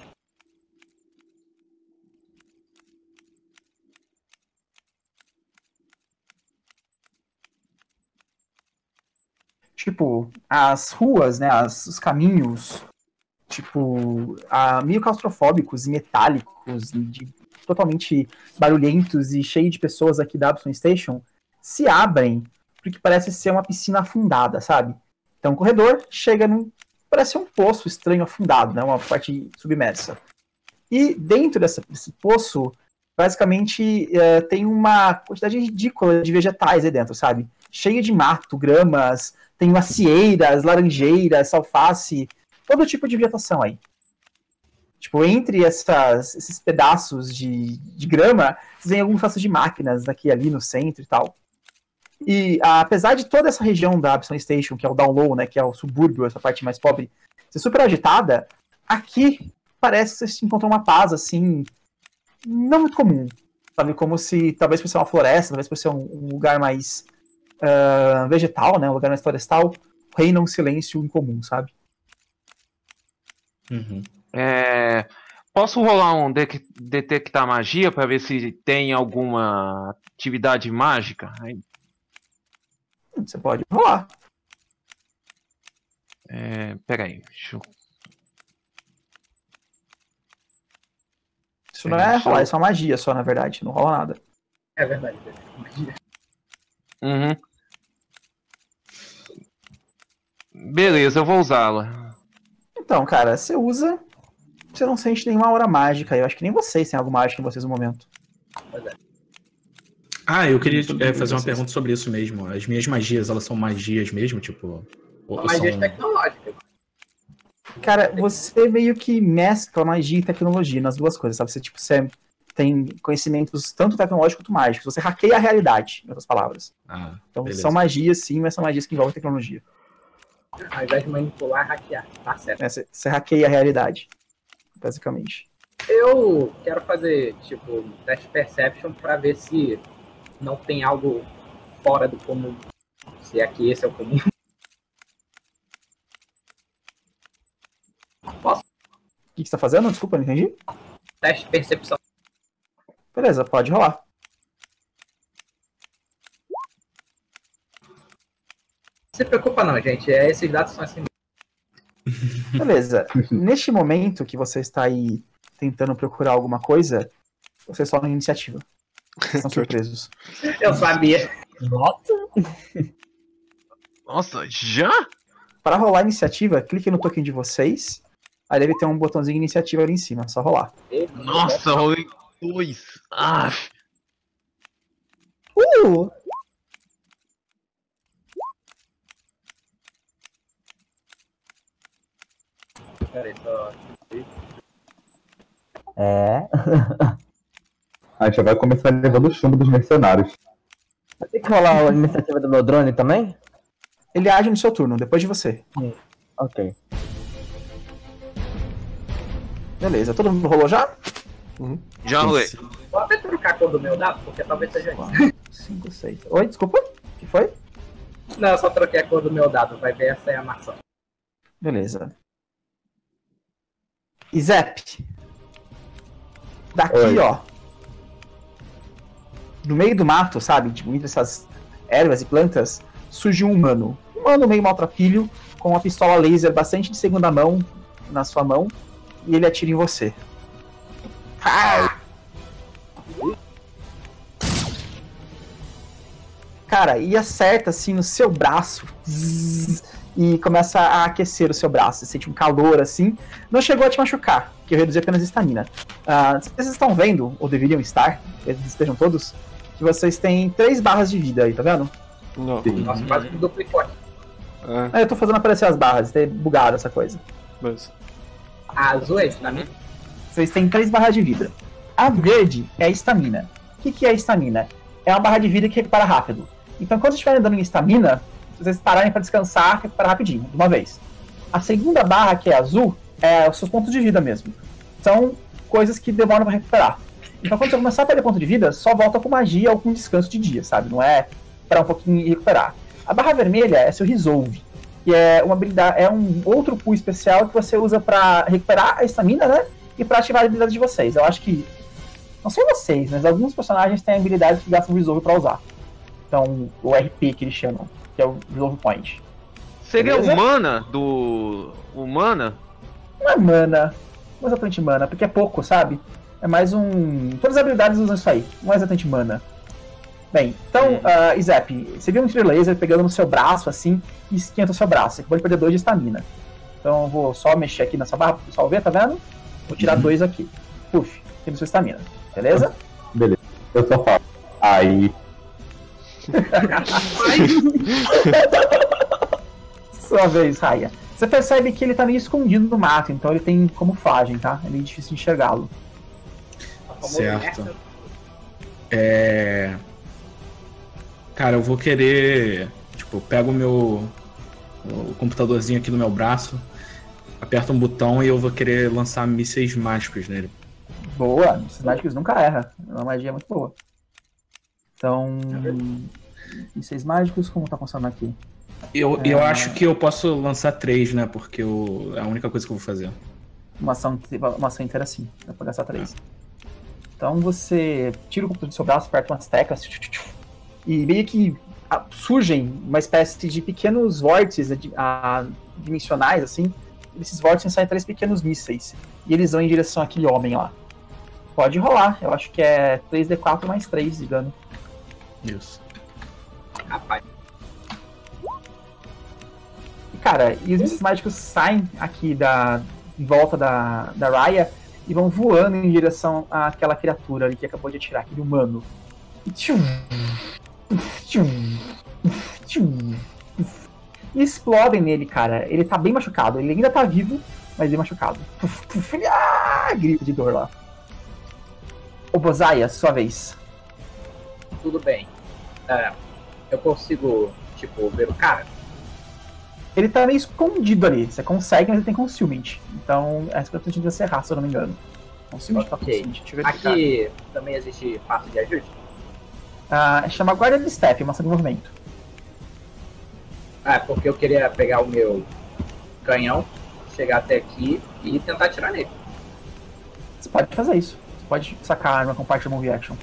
Tipo, as ruas, né, os caminhos, tipo, meio claustrofóbicos e metálicos, totalmente barulhentos e cheios de pessoas aqui da Abson Station, se abrem porque parece ser uma piscina afundada, sabe? Então o corredor chega parece um poço estranho afundado, né, uma parte submersa. E dentro desse poço, basicamente, tem uma quantidade ridícula de vegetais aí dentro, sabe? Cheio de mato, gramas, tem macieiras, laranjeiras, alface, todo tipo de vegetação aí. Tipo, entre esses pedaços de grama, tem alguns pedaços de máquinas aqui ali no centro e tal. E apesar de toda essa região da Abson Station, que é o Downlow, né, que é o subúrbio, essa parte mais pobre, ser super agitada, aqui parece que você encontrou uma paz, assim, não muito comum. Sabe, como se, talvez por ser uma floresta, talvez por ser um lugar mais vegetal, né, um lugar mais florestal, reina um silêncio incomum, sabe? Uhum. Posso rolar um detectar magia para ver se tem alguma atividade mágica? Você pode rolar. Peraí, deixa eu... Isso não é rolar, isso é uma magia só, na verdade. Não rola nada. É verdade. Magia. Uhum. Beleza, eu vou usá-la. Então, cara, você usa... Você não sente nenhuma aura mágica. Eu acho que nem vocês têm algo mágico em vocês no momento. Eu queria fazer uma pergunta sobre isso mesmo. As minhas magias, elas são magias mesmo? Tipo... São magias tecnológicas. Cara, você meio que mescla magia e tecnologia nas duas coisas, sabe? Você tem conhecimentos tanto tecnológicos quanto mágicos. Você hackeia a realidade, em outras palavras. Então beleza. são magias, sim, mas são magias que envolvem tecnologia. Ao invés de manipular, hackear. Tá certo. Você hackeia a realidade, basicamente. Eu quero fazer, tipo, test perception pra ver se não tem algo fora do comum. Se é que esse é o comum. Posso? O que você tá fazendo? Desculpa, não entendi. Teste de percepção. Beleza, pode rolar. Não se preocupa não, gente. Esses dados são assim. Beleza. Neste momento que você está aí tentando procurar alguma coisa, você só na iniciativa. Vocês são surpresos. Eu sabia. Nossa, já? Para rolar a iniciativa, clique no token de vocês. Aí deve ter um botãozinho iniciativa ali em cima, só rolar. Nossa, rolei 2. Peraí, só... Aí já vai começar levando o chumbo dos mercenários. Tem que rolar a iniciativa do meu drone também? Ele age no seu turno, depois de você. Ok. Beleza, todo mundo rolou já? Já rolei. Vou até trocar a cor do meu dado, porque talvez seja isso. 4, 5, 6. Oi, desculpa. O que foi? Não, eu só troquei a cor do meu dado. Vai ver, essa é a maçã. Beleza. Izep. Daqui, Oi. ó. No meio do mato, sabe? Tipo, entre essas ervas e plantas, surge um humano. Um humano meio maltrapilho, com uma pistola laser bastante de segunda mão na sua mão. E ele atira em você. Cara, e acerta assim no seu braço. E começa a aquecer o seu braço. Você sente um calor assim. Não chegou a te machucar, que eu reduzi apenas a estamina. Vocês estão vendo, ou deveriam estar, eles estejam todos, que vocês têm 3 barras de vida aí, tá vendo? Não. Nossa, quase que duplicou. Eu tô fazendo aparecer as barras, tem bugado essa coisa. Mas... A azul é estamina? Vocês têm 3 barras de vida. A verde é a estamina. O que é a estamina? É uma barra de vida que recupera rápido. Então, quando vocês estiverem dando em estamina, se vocês pararem para descansar, recupera rapidinho, de uma vez. A segunda barra, que é azul, é os seus pontos de vida mesmo. São coisas que demoram para recuperar. Então, quando você começar a perder ponto de vida, só volta com magia ou com descanso de dia, sabe? Não é esperar um pouquinho e recuperar. A barra vermelha é seu Resolve, que é uma habilidade, é um outro pool especial que você usa para recuperar a estamina, né? E para ativar a habilidade de vocês. Eu acho que, não sei vocês, mas alguns personagens têm habilidades que gastam Resolve para usar. Então, o RP que eles chamam, que é o Resolve Point. Seria Beleza? o mana do... O mana? Não é mana, não é exatamente mana, porque é pouco, sabe? É mais um... Todas as habilidades usam isso aí, não é exatamente mana. Bem, então, Izep, você viu um tiro laser pegando no seu braço, assim, e esquenta o seu braço. Você pode perder 2 de estamina. Então eu vou só mexer aqui nessa barra pro pessoal ver, tá vendo? Vou tirar 2 aqui. Puf, tem sua estamina. Beleza? Beleza. Eu só falo. Aí. Sua vez, Raya. Você percebe que ele tá meio escondido no mato, então ele tem camuflagem, tá? É meio difícil de enxergá-lo. Certo. Cara, eu vou querer... Tipo, eu pego o computadorzinho aqui no meu braço, aperto um botão e eu vou querer lançar mísseis mágicos nele. Boa, esses mágicos nunca erra. É uma magia muito boa. Então... mísseis mágicos, como tá funcionando aqui? Eu acho que eu posso lançar 3, né? Porque é a única coisa que eu vou fazer. Uma ação inteira sim, dá pra gastar 3. Então você tira o computador do seu braço, aperta umas teclas, e meio que surgem uma espécie de pequenos vórtices dimensionais, assim. Desses vórtices saem 3 pequenos mísseis, e eles vão em direção àquele homem lá. Pode rolar, eu acho que é 3d4 mais 3 de dano. Isso. Rapaz. E, cara, e os mísseis mágicos saem aqui em volta da Raya e vão voando em direção àquela criatura ali que acabou de atirar, aquele humano. E e explodem nele, cara. Ele tá bem machucado. Ele ainda tá vivo, mas bem machucado. Grito de dor lá. Ô, Bozaya, sua vez. Tudo bem. Eu consigo, tipo, ver o cara? Ele tá meio escondido ali. Você consegue, mas ele tem concealment. Então, essa que eu tô tentando acertar, se eu não me engano. Concealment tá Ok. concealment. Deixa eu verificar. Aqui também existe passo de ajuste? Chama guarda de step, uma ação de movimento. Porque eu queria pegar o meu canhão, chegar até aqui e tentar atirar nele. Você pode fazer isso. Você pode sacar a arma com parte de move action.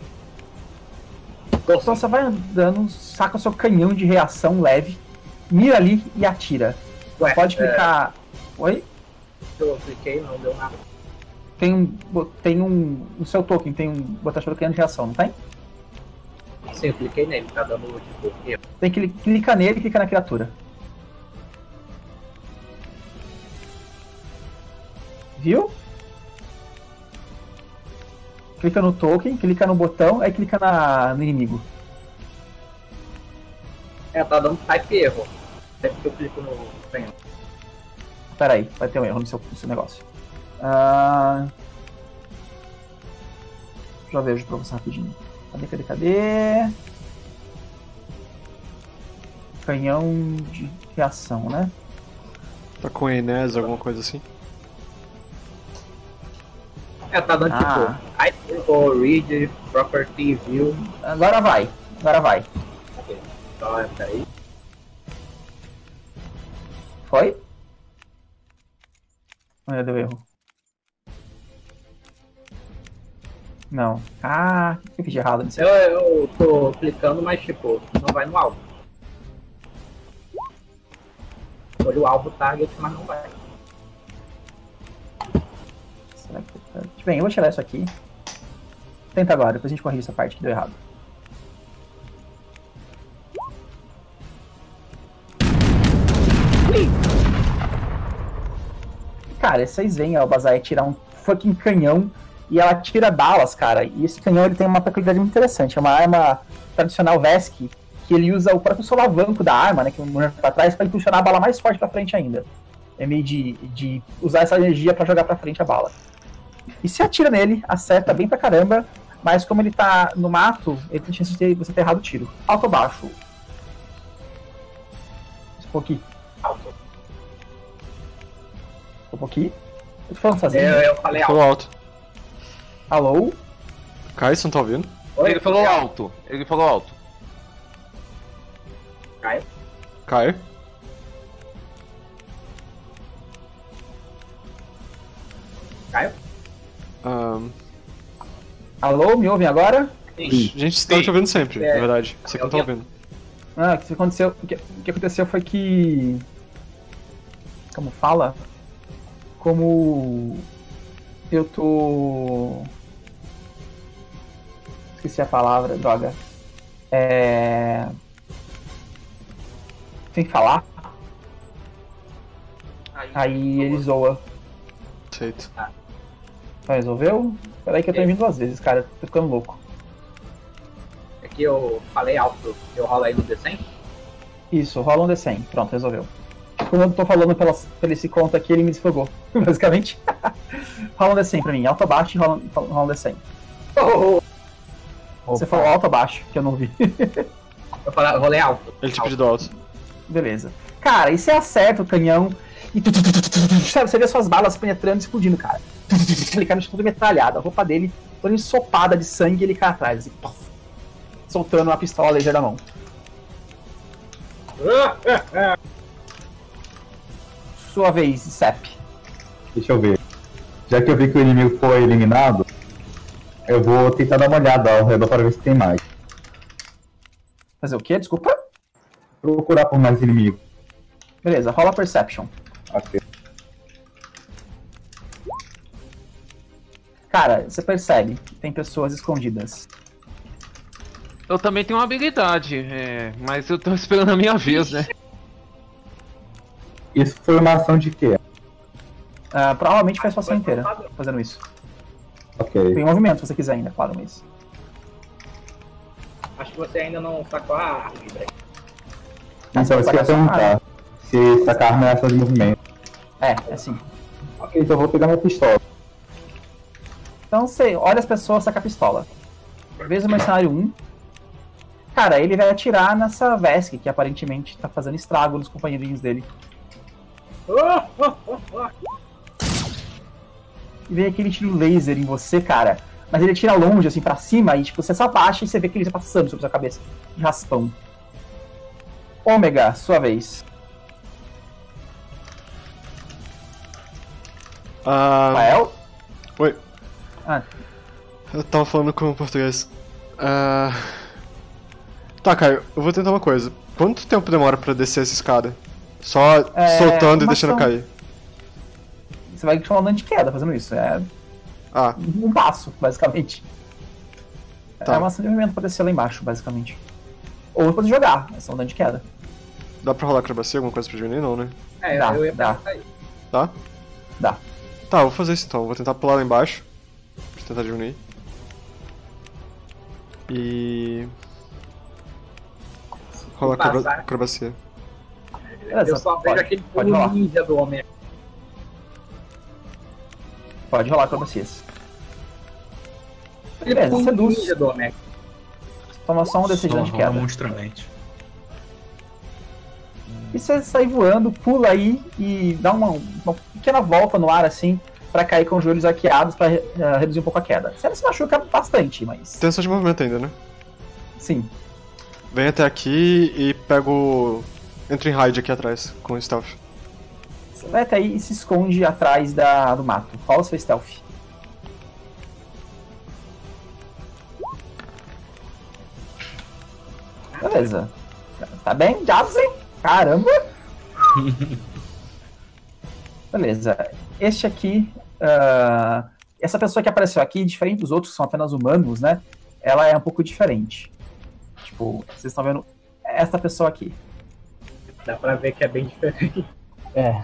Então você vai andando, saca o seu canhão de reação leve, mira ali e atira. Ué, pode clicar. Oi? Eu cliquei, não deu nada. Tem um. No seu token tem um botão de canhão de reação, não tem? Sim, eu cliquei nele, tá dando tipo erro. Tem que clicar nele e clicar na criatura. Viu? Clica no token, clica no botão, aí clica no inimigo. Tá dando type erro. Sempre que eu clico no canhão. Pera aí, vai ter um erro no seu negócio. Já vejo pra você rapidinho. Cadê? Canhão de reação, né? Tá com Enes, alguma coisa assim? Tá dando tipo Item, Read, Property, View. Agora vai. Ok. Então, peraí. Foi? Olha, deu erro. Não. O que eu fiz de errado nisso? Eu tô clicando, mas tipo, não vai no alvo. Olha o alvo target, mas não vai. Será que... Bem, eu vou tirar isso aqui. Tenta agora, depois a gente corrige essa parte que deu errado. Cara, vocês veem a Bozaya tirar um fucking canhão e ela tira balas, cara. E esse canhão ele tem uma peculiaridade muito interessante. É uma arma tradicional Vesk, que ele usa o próprio solavanco da arma, né, que é um pra trás, pra impulsionar a bala mais forte pra frente ainda. É meio de usar essa energia pra jogar pra frente a bala. E se atira nele, acerta bem pra caramba, mas como ele tá no mato, ele tem chance de você ter errado o tiro. Alto ou baixo? Um pouquinho. Alto. Um pouquinho. Eu tô falando sozinho. Eu falei Falou alto. alto. Alô? Caio, você não tá ouvindo? Oi? Ele falou alto. Caio? Caio? Caio? Alô, me ouvem agora? Gente, você tá te ouvindo sempre, na verdade. Você que não tá ouvindo. O que aconteceu foi que... Como fala? Como eu tô... Esqueci a palavra, droga. Sem falar. Aí ele zoa. Aceito. Então resolveu? Peraí que eu tô vindo 2 vezes, cara. Tô ficando louco. É que eu falei alto. Eu rolo aí no D100? Isso, rola um D100. Pronto, resolveu. Quando eu tô falando pelo esse conto aqui, ele me desfogou, basicamente. Rola um D100 pra mim. Alto ou baixo e rola um D100. Você falou alto ou baixo, que eu não vi. Eu rolei alto. Ele te pediu alto. Beleza. Cara, e você acerta o canhão e sabe, você vê suas balas penetrando e explodindo, cara. Ele cai no chão todo metralhado. A roupa dele toda ensopada de sangue e ele cai atrás, assim, soltando uma pistola laser da mão. Sua vez, Sep. Deixa eu ver. Já que eu vi que o inimigo foi eliminado, eu vou tentar dar uma olhada ao redor para ver se tem mais. Fazer o quê? Desculpa? Procurar por mais inimigos. Beleza, rola Perception. Ok. Cara, Cara, você percebe que tem pessoas escondidas. Eu também tenho uma habilidade, mas eu tô esperando a minha vez, né? Isso foi uma ação de quê? Provavelmente faz sua ação inteira fazendo isso. Ok. Tem movimento se você quiser ainda, claro, mas... Acho que você ainda não sacou a arma, André. Então, isso que eu ia perguntar. Se sacar arma é essa de movimento. É assim. Ok, então eu vou pegar minha pistola. Então você olha as pessoas, saca a pistola. Vez o mercenário 1. Cara, ele vai atirar nessa Vesk, que aparentemente tá fazendo estrago nos companheirinhos dele. E vem aquele tiro laser em você, cara. Mas ele tira longe, assim, pra cima, e tipo, você só abaixa e você vê que ele tá passando sobre sua cabeça. De raspão. Ômega, sua vez. Rafael? Oi. Ah, Eu tava falando com o português. Tá, Caio, eu vou tentar uma coisa. Quanto tempo demora pra descer essa escada? Só soltando e deixando cair. Você vai chamar um dano de queda fazendo isso. É um passo, basicamente. Tá. É uma ação de movimento pra descer lá embaixo, basicamente. Ou pode jogar, é um dano de queda. Dá pra rolar acrobacia, alguma coisa pra diminuir? Não, né? É, eu ia perguntar isso. Dá? Dá. Tá, eu vou fazer isso então. Vou tentar pular lá embaixo. Pra tentar diminuir. E... rolar acrobacia. Beleza, Eu só vejo aquele pode pulo rolar. ninja do homem. Pode rolar acrobacias. Aquele Beleza, pulo seduz. ninja do homem. Toma só um desse de dano de queda. monstramente. E você sai voando, pula aí e dá uma pequena volta no ar assim, pra cair com os joelhos arqueados pra reduzir um pouco a queda. Você não se machuca bastante, mas... Tem ação de movimento ainda, né? Sim. Vem até aqui e pego... entro em raid aqui atrás, com o stealth. Você vai até aí e se esconde atrás do mato. Qual o seu stealth? Beleza. Tá bem? Jabsen? Caramba! Beleza. Este aqui... essa pessoa que apareceu aqui, diferente dos outros que são apenas humanos, né? Ela é um pouco diferente. Tipo, vocês estão vendo essa pessoa aqui. Dá pra ver que é bem diferente. É.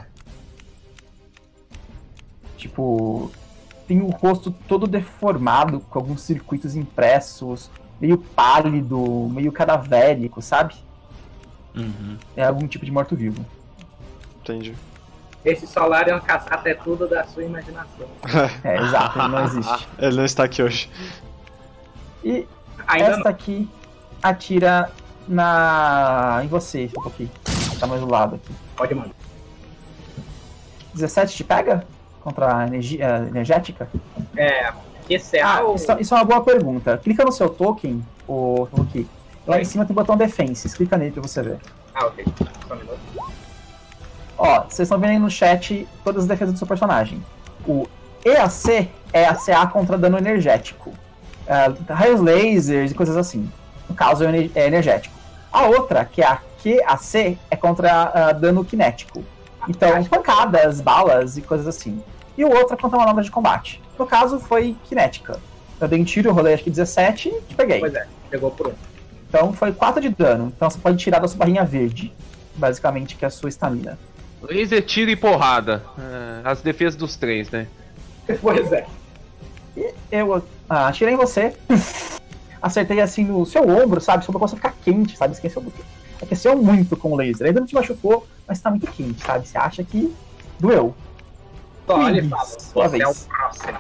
Tipo, tem o rosto todo deformado, com alguns circuitos impressos, meio pálido, meio cadavérico, sabe? Uhum. É algum tipo de morto-vivo. Entendi. Esse Solar é um caçata, é tudo da sua imaginação. É, exato, ele não existe. Ele não está aqui hoje. E Ainda esta aqui atira em você, um pouquinho. Tá mais do lado aqui. Pode mandar. 17 te pega? Contra a energética? Esse é Isso é uma boa pergunta. Clica no seu token, o Luki. Lá em cima tem o botão Defense. Clica nele pra você ver. ok. Só um minuto. Ó, vocês estão vendo aí no chat todas as defesas do seu personagem. O EAC é a CA contra dano energético. Raios lasers e coisas assim. No caso, é energético. A outra, que é a QAC, é contra dano cinético. Então, pancadas, balas e coisas assim. E o outro é contra manobra de combate. No caso, foi cinética. Eu dei um tiro, eu rolei acho que 17 e te peguei. Pois é, pegou por um. Então, foi 4 de dano. Então, você pode tirar da sua barrinha verde. Basicamente, que é a sua estamina. Laser, tiro e porrada. As defesas dos três, né? Pois é. E eu atirei em você. Acertei assim no seu ombro, sabe? Seu ombro começa a ficar quente, sabe? Aqueceu muito com o laser. Ainda não te machucou, mas tá muito quente, sabe? Você acha que doeu. Só olha e fala, Sua você é o vez. próximo.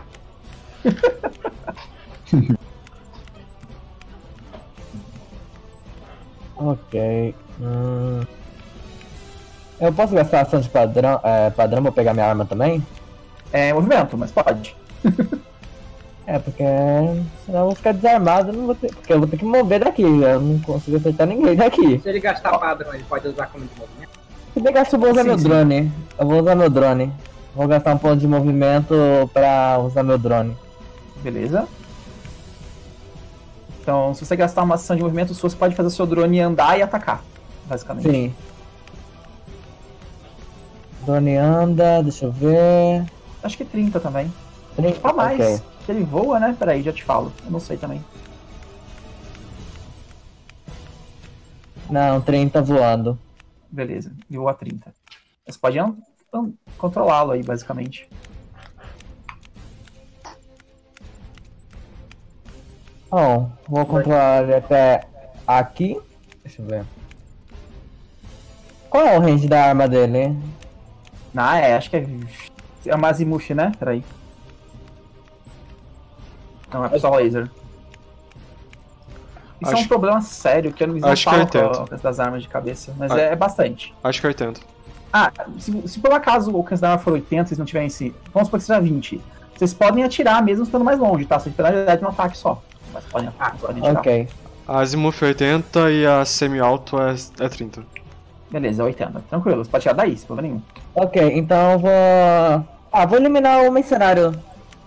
Ok. Eu posso gastar ação de padrão pra pegar minha arma também? É movimento, mas pode. Porque senão eu vou ficar desarmado, porque eu vou ter que mover daqui, eu não consigo acertar ninguém daqui. Se ele gastar padrão, ele pode usar como de movimento? Se pegar, eu vou usar meu drone. Eu vou usar meu drone. Vou gastar um ponto de movimento pra usar meu drone. Beleza. Então, se você gastar uma ação de movimento, você pode fazer o seu drone andar e atacar, basicamente. Sim. Drone anda, deixa eu ver... Acho que 30 também. 30, Pra mais. ok. que ele voa, né? Peraí, já te falo. Eu não sei também. Não, 30 voando. Beleza, ele voa 30. Você pode controlá-lo aí, basicamente. Bom, vou controlar ele até aqui. Deixa eu ver. Qual é o range da arma dele? Acho que é uma Azimuth, né? Peraí. Não, é só laser. Isso é um problema sério, que eu não falo com das armas de cabeça, mas é bastante. Acho que é 80. Se por um acaso o alcance da arma for 80, vocês não tiverem esse... Vamos supor que seja 20. Vocês podem atirar mesmo estando mais longe, tá? Você tem penalidade no ataque só. Mas podem atirar. Ok. A Azimuth é 80 e a semi-alto é 30. Beleza, 80. Tranquilo, você pode tirar daí, sem problema nenhum. Ok, então eu vou... vou eliminar o mercenário.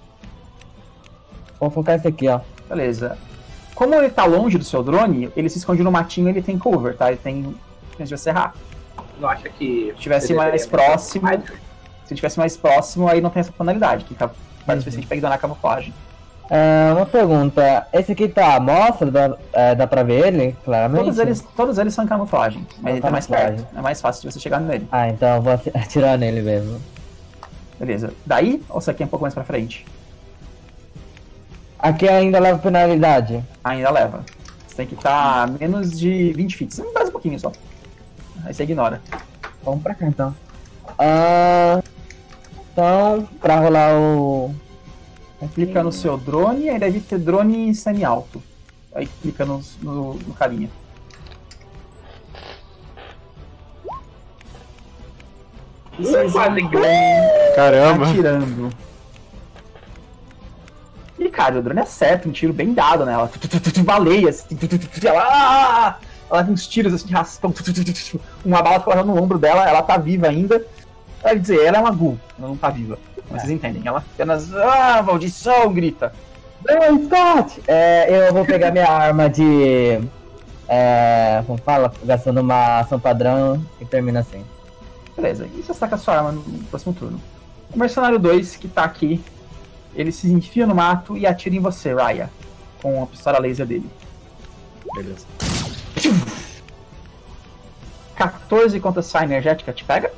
Vou focar esse aqui, ó. Beleza. Como ele tá longe do seu drone, ele se esconde no matinho e ele tem cover, tá? Ele tem chance de você errar. Não acha que... Se tivesse mais próximo... Se tivesse mais próximo, aí não tem essa penalidade, que tá mais suficiente pra ignorar a camuflagem. Uma pergunta. Esse aqui tá à mostra? Dá pra ver ele, claramente? Todos eles são camuflagem, mas ele tá mais perto. É mais fácil de você chegar nele. Então eu vou atirar nele mesmo. Beleza. Daí, ou você quer um pouco mais pra frente? Aqui ainda leva penalidade? Ainda leva. Você tem que estar a menos de 20 feet. Você faz um pouquinho só. Aí você ignora. Vamos pra cá então. Então, pra rolar o... Clica no seu drone, aí deve ter drone semi-alto. Aí clica no carinha. Caramba! Atirando. E cara, o drone acerta um tiro bem dado nela. Baleia, assim. Ela tem uns tiros assim de raspão. Uma bala correndo no ombro dela, ela tá viva ainda. Quer dizer, ela é uma ghoul, ela não tá viva. Mas vocês entendem, ela apenas... maldição! Grita. Não, Scott! Eu vou pegar minha arma de... como fala? Gastando uma ação padrão e termina assim. Beleza, e você saca a sua arma no próximo turno. O Mercenário 2, que tá aqui, ele se enfia no mato e atira em você, Raya, com a pistola laser dele. Beleza. 14 contra essa energética, te pega?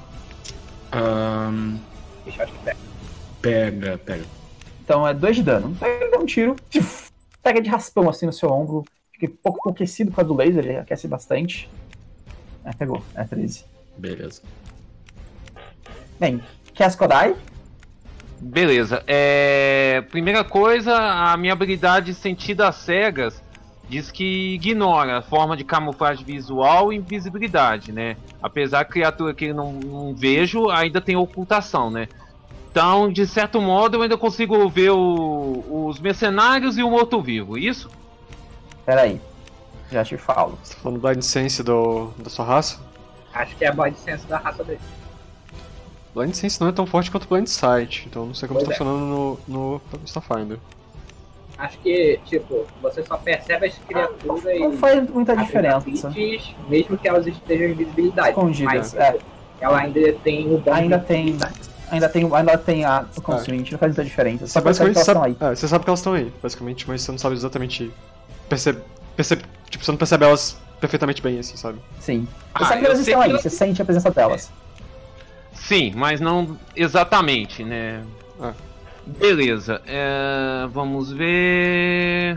Pega. Então é 2 de dano. Então ele dá um tiro, pega de raspão assim no seu ombro, fica um pouco aquecido com a do laser, ele aquece bastante. Pegou, 13. Beleza. Bem, Cascodai? Beleza. Primeira coisa, a minha habilidade Sentido às Cegas diz que ignora a forma de camuflagem visual e invisibilidade, né? Apesar que a criatura que eu não vejo ainda tem ocultação, né? Então, de certo modo, eu ainda consigo ver os mercenários e o morto-vivo, isso? Peraí, já te falo. Você tá falando do Blind Sense da sua raça? Acho que é a Blind Sense da raça dele. Blind Sense não é tão forte quanto Blind Sight, então não sei como está funcionando no Starfinder. Acho que, tipo, você só percebe as criaturas não faz muita diferença. Mesmo que elas estejam em visibilidade. Escondidas, mas, ela ainda tem o bom. Ainda tem o Consuinte, não faz muita diferença. Você basicamente sabe, você sabe que elas estão aí, basicamente, mas você não sabe exatamente. Tipo, você não percebe elas perfeitamente bem, assim, sabe? Sim. Você sabe que elas estão aí, você sente a presença delas. Sim, mas não exatamente, né? Beleza, vamos ver.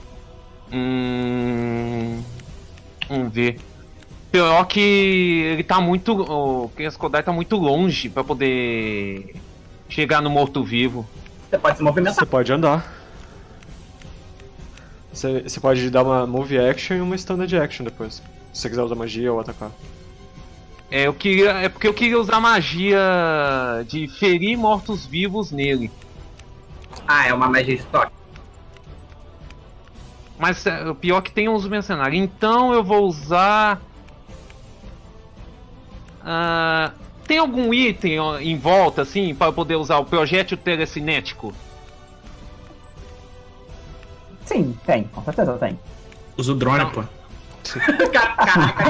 Vamos ver. Pior que ele tá muito. O Cascodai tá muito longe pra poder chegar no morto-vivo. Você pode se movimentar. Você pode andar. Você pode dar uma move action e uma standard action depois. Se você quiser usar magia ou atacar. Porque eu queria usar magia de ferir mortos-vivos nele. É uma magia de toque. Mas o pior é que tem uns mercenários. Então eu vou usar... tem algum item em volta, assim, para eu poder usar o projétil telecinético? Sim, tem. Com certeza tem. Usa o drone, pô. Caraca,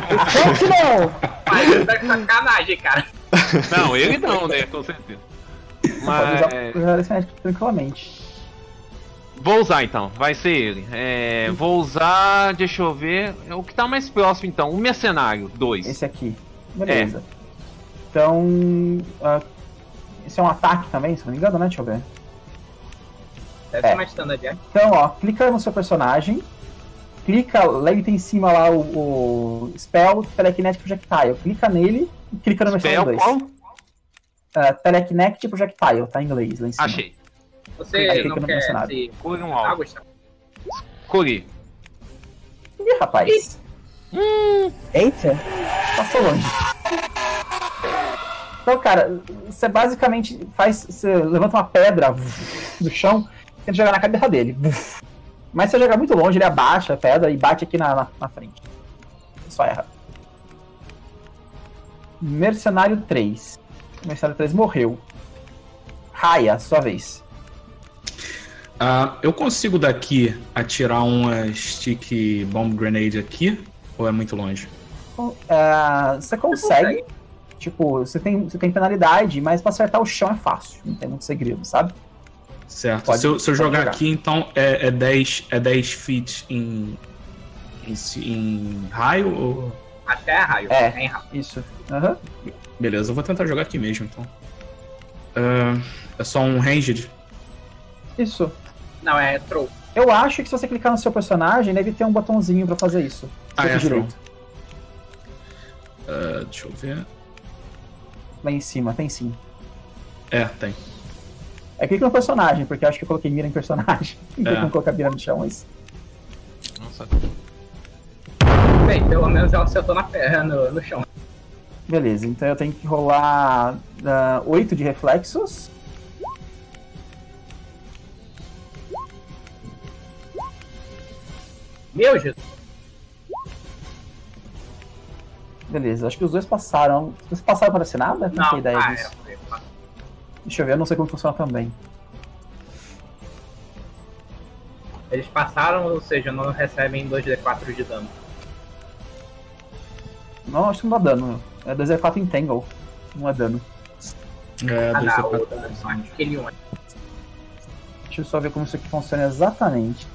não! Mas isso é sacanagem, cara. Não, ele não, né? Com certeza. Pode usar esse médico tranquilamente. Vou usar então, vai ser ele. Vou usar, deixa eu ver, o que tá mais próximo então, o Mercenário 2. Esse aqui. Beleza. Então, esse é um ataque também, se não me engano, né? Deixa eu ver. Deve ser mais standard, Então, ó, clica no seu personagem, levita em cima lá o Spell Telekinetic Projectile. Clica nele e clica no Mercenário 2. Qual? Telekinetic Projectile, tá em inglês lá em cima. Achei. Você não quer se... Cure um alvo. Cure. Ih, rapaz. Eita! Passou longe. Então, cara, você basicamente você levanta uma pedra do chão e tenta jogar na cabeça dele. Mas se você jogar muito longe, ele abaixa a pedra e bate aqui na frente. Só erra. Mercenário 3. O Mercenário 3 morreu. Raya, sua vez. Eu consigo daqui atirar uma Stick Bomb Grenade aqui? Ou é muito longe? Você consegue. Tipo, você tem penalidade, mas pra acertar o chão é fácil. Não tem muito segredo, sabe? Certo. Se eu jogar aqui, então é 10 feet em raio? Ou... Até raio. É, isso. Uhum. Beleza, eu vou tentar jogar aqui mesmo, então. É só um ranged? Isso. Não, é throw. Eu acho que se você clicar no seu personagem, deve ter um botãozinho pra fazer isso. Direito. Deixa eu ver. Lá em cima, tem sim. Tem. Clica no personagem, porque eu acho que eu coloquei mira em personagem. Não colocar mira no chão, mas... Nossa. Bem, pelo menos ela acertou no chão. Beleza, então eu tenho que rolar 8 de reflexos. Meu Jesus. Beleza, acho que os dois passaram. Vocês passaram para ser nada? Não tem ideia disso. Deixa eu ver, eu não sei como funciona também. Eles passaram, ou seja, não recebem 2d4 de dano. Não, acho que não dá dano. É 2d4 em Tangle. Não é dano. O dano só aquele 1. Deixa eu só ver como isso aqui funciona exatamente.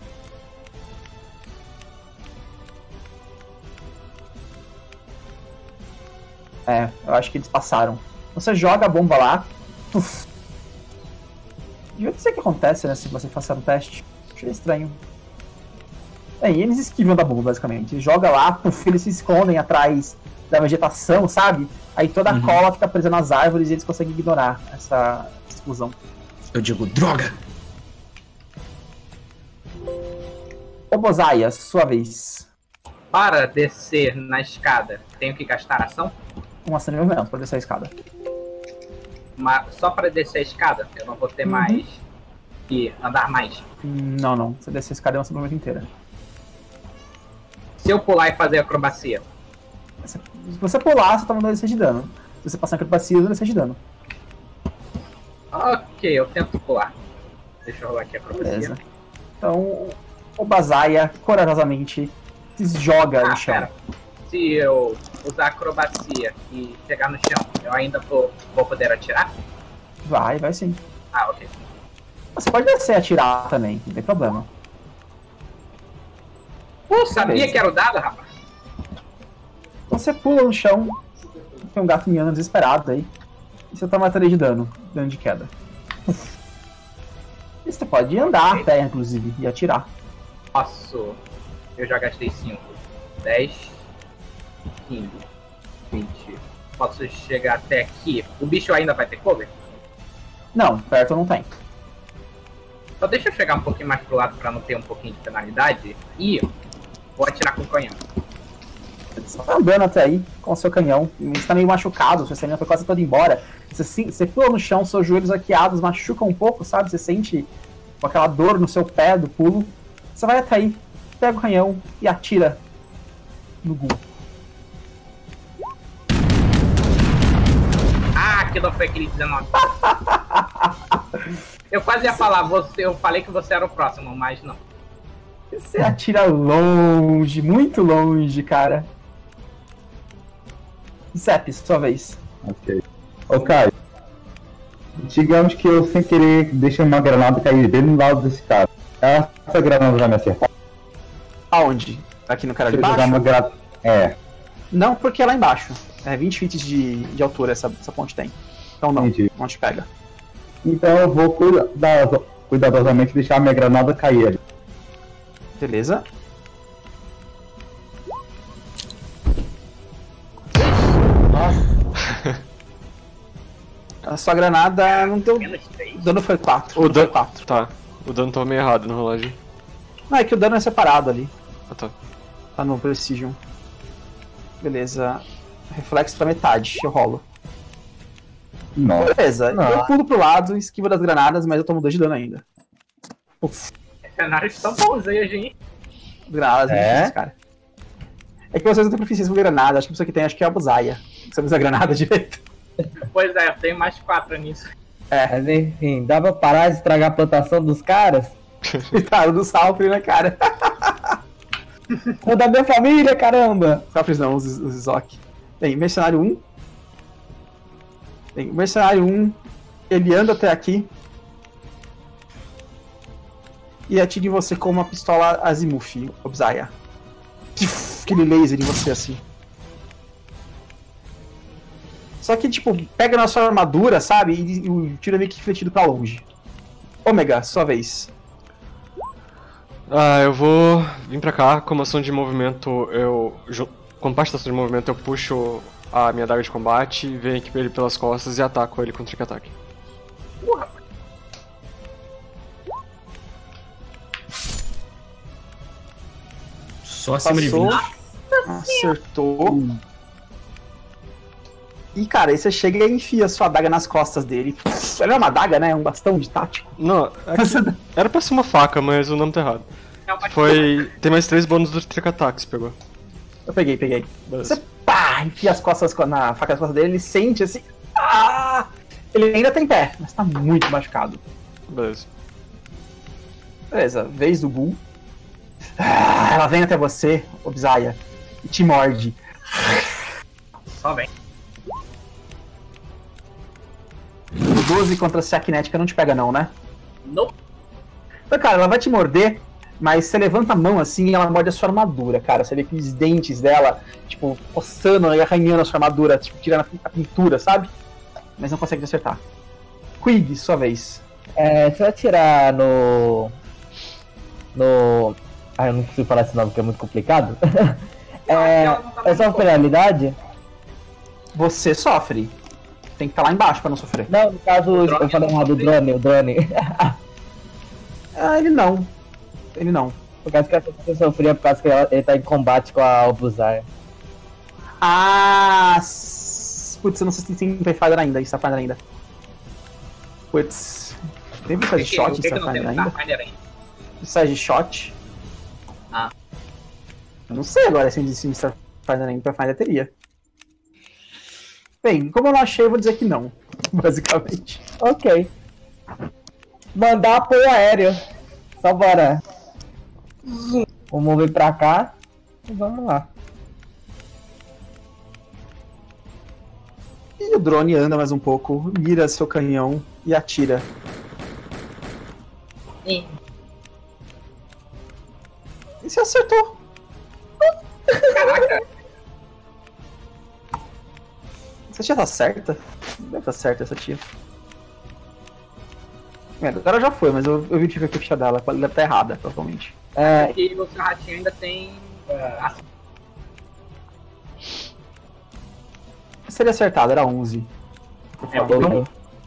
Eu acho que eles passaram. Você joga a bomba lá. Puf. E o que será que acontece, né, se você passar no teste? Achei estranho. E eles esquivam da bomba, basicamente. Joga lá, puf, eles se escondem atrás da vegetação, sabe? Aí toda a cola fica presa nas árvores e eles conseguem ignorar essa explosão. Eu digo, droga! Obozaia, sua vez. Para descer na escada, tenho que gastar ação? Uma ação de movimento para descer a escada. Mas só para descer a escada? Eu não vou ter mais que andar mais? Não. Você descer a escada é uma ação de movimento inteira. Se eu pular e fazer acrobacia? Se você pular, você toma 2d6 de dano. Se você passar em acrobacia, 2d6 de dano. Ok, eu tento pular. Deixa eu rolar aqui a acrobacia. Beleza. Então, o Bazaia corajosamente se joga no chão. Pera. Se eu usar acrobacia e chegar no chão, eu ainda vou poder atirar? Vai sim. Ok. Você pode descer e atirar também, não tem problema. Sabia que era o dado, rapaz? Você pula no chão, tem um gato miando desesperado aí, e você toma 3 de dano de queda. E você pode andar até, inclusive, e atirar. Posso. Eu já gastei 5. 10, 15, 20. Posso chegar até aqui. O bicho ainda vai ter cover? Não, perto não tem. Só deixa eu chegar um pouquinho mais pro lado pra não ter um pouquinho de penalidade. E vou atirar com o canhão. Você tá andando até aí com o seu canhão. Você tá meio machucado, sua estamina foi quase toda embora. Você pula no chão, seus joelhos arqueados machucam um pouco, sabe? Você sente com aquela dor no seu pé do pulo. Você vai até aí, pega o canhão e atira no Ghoul. Que não foi aquele 19. Eu quase ia falar, eu falei que você era o próximo, mas não. Você atira longe, muito longe, cara. Zep, sua vez. Ok. Ô, Caio. digamos que eu sem querer deixei uma granada cair bem no lado desse cara. Essa granada vai me acertar? Aonde? Aqui no cara Se de eu jogar baixo? uma granada... É, Não, porque é lá embaixo. É 20 feet de altura essa ponte tem. Então não, Entendi. não te pega. então eu vou cuidadosamente deixar a minha granada cair ali. Beleza. A sua granada não deu. Menos 3. O dano foi 4. O Foi dano. 4. Tá. O dano tava meio errado no relógio. Não, é que o dano é separado ali. Ah, tá. Tá no Precision. Beleza. Reflexo pra metade, eu rolo. Nossa. Beleza, Não. eu pulo pro lado, esquivo das granadas, mas eu tomo 2 de dano ainda. Uf, Cenários tão bons aí, gente. granadas É? difíceis, cara. É que vocês não têm proficiência com granada, acho que a pessoa que tem acho que é a Buzaia. Você usa a granada direito. Pois é, eu tenho mais 4 nisso. Mas enfim, dá pra parar de estragar a plantação dos caras? Coitado do Salfre, né, cara? Sou da minha família, caramba! Salfres não, os Zok. Bem, Mercenário 1. Bem, o Mercenário 1, ele anda até aqui. E atira em você com uma pistola Azimuth, Obzaya. Aquele laser em você assim. Só que, tipo, pega na sua armadura, sabe? E o tiro é meio que refletido pra longe. Ômega, sua vez. Ah, eu vou vir pra cá, como ação de movimento, como parte da ação de movimento eu puxo a minha daga de combate, venho aqui ele pelas costas e ataco ele com trick-ataque. Só acima de Passou. 20. Acertou. E, cara, aí você chega e enfia sua adaga nas costas dele. Ela é uma adaga, né? Um bastão de tático. Não, era pra ser uma faca, mas o nome tá errado. É uma Tem mais 3 bônus do trick-ataque, você pegou. Eu peguei. Beleza. Você pá, enfia as costas na faca nas costas dele, ele sente assim. Ah! Ele ainda tem pé, mas tá muito machucado. Beleza. Beleza, vez do Bull. Ah, ela vem até você, Obzaya, e te morde. Só vem. 12 contra a cinética não te pega não, né? Não. Então, cara, ela vai te morder, mas você levanta a mão assim e ela morde a sua armadura, cara. Você vê que os dentes dela, tipo, coçando e arranhando a sua armadura, tipo, tirando a pintura, sabe? Mas não consegue te acertar. Quig, sua vez. Se eu atirar no. Ah, eu não consigo falar esse nome porque é muito complicado. É só uma penalidade? Você sofre. Tem que estar lá embaixo pra não sofrer. Não, no caso, eu falei errado, o drone. Ah, ele não. Ele não. Por causa que a pessoa sofria por causa que ele tá em combate com a Obuzar. Ah, putz, eu não sei se tem Starfinder ainda, Starfinder ainda. Putz, tem de shot O que não Starfinder tem ainda? Starfinder ainda? Precisa de shot? Ah. Eu não sei agora se existe Starfinder ainda, Starfinder teria. Bem, como eu não achei, eu vou dizer que não, basicamente. Ok. Mandar apoio aéreo. Só bora. Vou mover pra cá e vamos lá. E o drone anda mais um pouco, mira seu canhão e atira. Sim. E você acertou. Caraca. Essa tia tá certa? Deve estar certa essa tia. Agora já foi, mas eu vi a ficha dela, ela deve estar errada, provavelmente. E o seu ratinho ainda tem... Seria acertado, era 11. bom.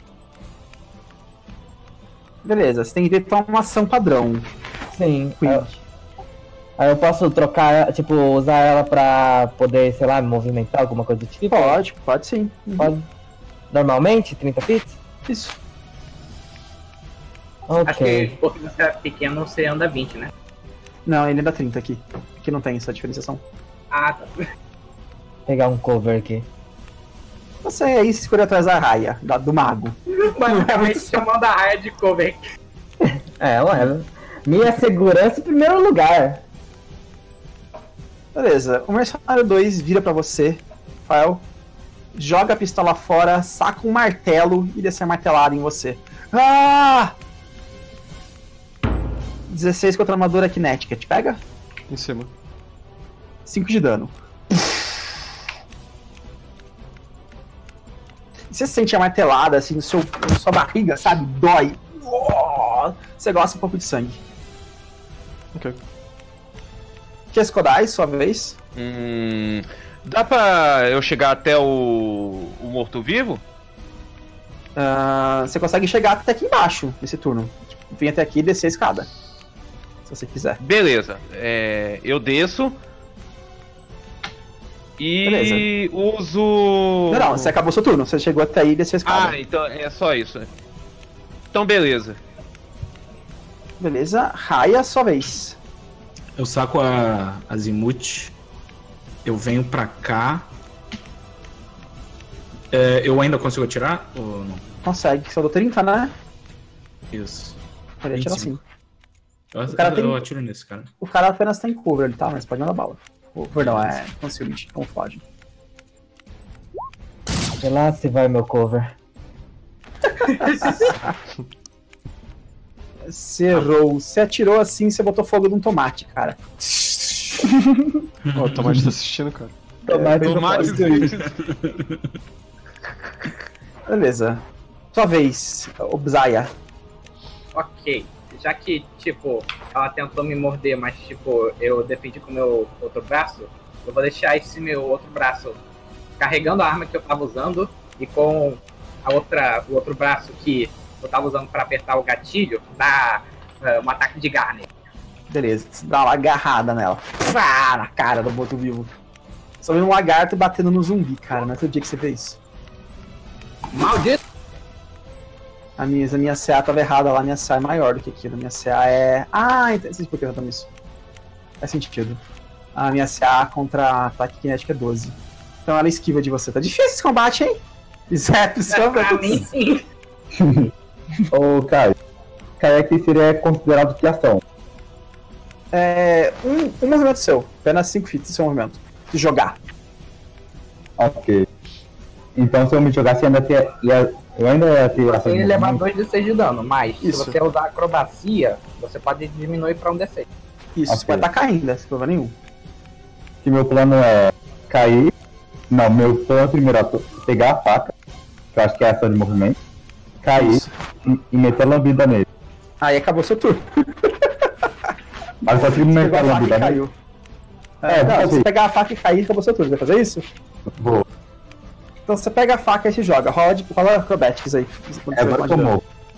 Beleza, você tem que ter então uma ação padrão. Sim. Queen. Aí eu posso trocar, tipo, usar ela pra poder, sei lá, me movimentar, alguma coisa do tipo? Pode sim. Pode. Normalmente, 30 fits? Isso. Acho que Ok. porque você é pequeno, você anda 20, né? Não, ele anda 30 aqui. Aqui não tem essa diferenciação. Ah, tá. Pegar um cover aqui. Você aí se escolhe atrás da raia, do mago. Mas realmente chamando a raia de cover. Ué. Minha segurança em primeiro lugar. Beleza, o Mercenário 2 vira pra você, Fael, joga a pistola fora, saca um martelo e desce a martelada em você. Ah! 16 contra a armadura cinética. Te pega? Em cima. 5 de dano. Você sente a martelada assim na sua barriga, sabe? Dói. Você gosta um pouco de sangue. Ok. Keskodai, sua vez. Dá pra eu chegar até o morto-vivo? Você consegue chegar até aqui embaixo nesse turno. Vem até aqui e descer a escada. Se você quiser. Beleza. Eu desço. E Beleza. uso. Não, você acabou seu turno. Você chegou até aí e desceu a escada. Ah, então é só isso. Então, beleza. Beleza. Raya, sua vez. Eu saco a Azimuth. Eu venho pra cá. Eu ainda consigo atirar ou não? Consegue. Você deu 30, né? Isso. Pode atirar sim. Eu atiro nesse cara. O cara apenas tem cover, ele tá? Mas pode mandar bala. Perdão, é concealment, camuflagem. Sei lá se vai meu cover. Você errou. Você atirou assim, você botou fogo num tomate, cara. O tomate tá assistindo, cara. Tomate. Beleza. Sua vez, Obzaya. Ok. Já que, tipo, ela tentou me morder, mas, tipo, eu defendi com o meu outro braço, eu vou deixar esse meu outro braço carregando a arma que eu tava usando e com o outro braço que eu tava usando pra apertar o gatilho, dar um ataque de garra nele. Beleza, você dá uma agarrada nela. Pá, na cara do morto-vivo. Só vendo um lagarto batendo no zumbi, cara. Não é todo dia que você vê isso. Maldito! A minha CA tava errada lá, a minha CA é maior do que aquilo. A minha CA é... Ah, entendi por que eu tô nisso. Faz sentido. A minha CA contra ataque cinético é 12. Então ela esquiva de você. Tá difícil esse combate, hein? Zé, Pra mim, sim. Ô, Caio. Kayak seria considerado que ação? Um movimento seu. Apenas 5 feet do seu movimento. Se jogar. Ok. Então se eu me jogasse, eu ainda ia ter Você ação de ia levar movimento. 2d6 de dano, mas Isso. se você usar acrobacia, você pode diminuir pra 1d6. Isso, Ok. você pode atacar ainda, sem problema nenhum. Que meu plano é cair. Não, meu plano primeiro é pegar a faca, que eu acho que é ação de movimento, cair Isso. e meter a lambida nele. Aí acabou seu turno. Mas só que meter Pegou a a faca e lambida nele. caiu. Vou Não, fazer. se pegar a faca e cair, acabou seu turno. Vai fazer isso? Vou. Então você pega a faca e se joga. Rola acrobatics aí. Quando você Agora pode dar. tomou.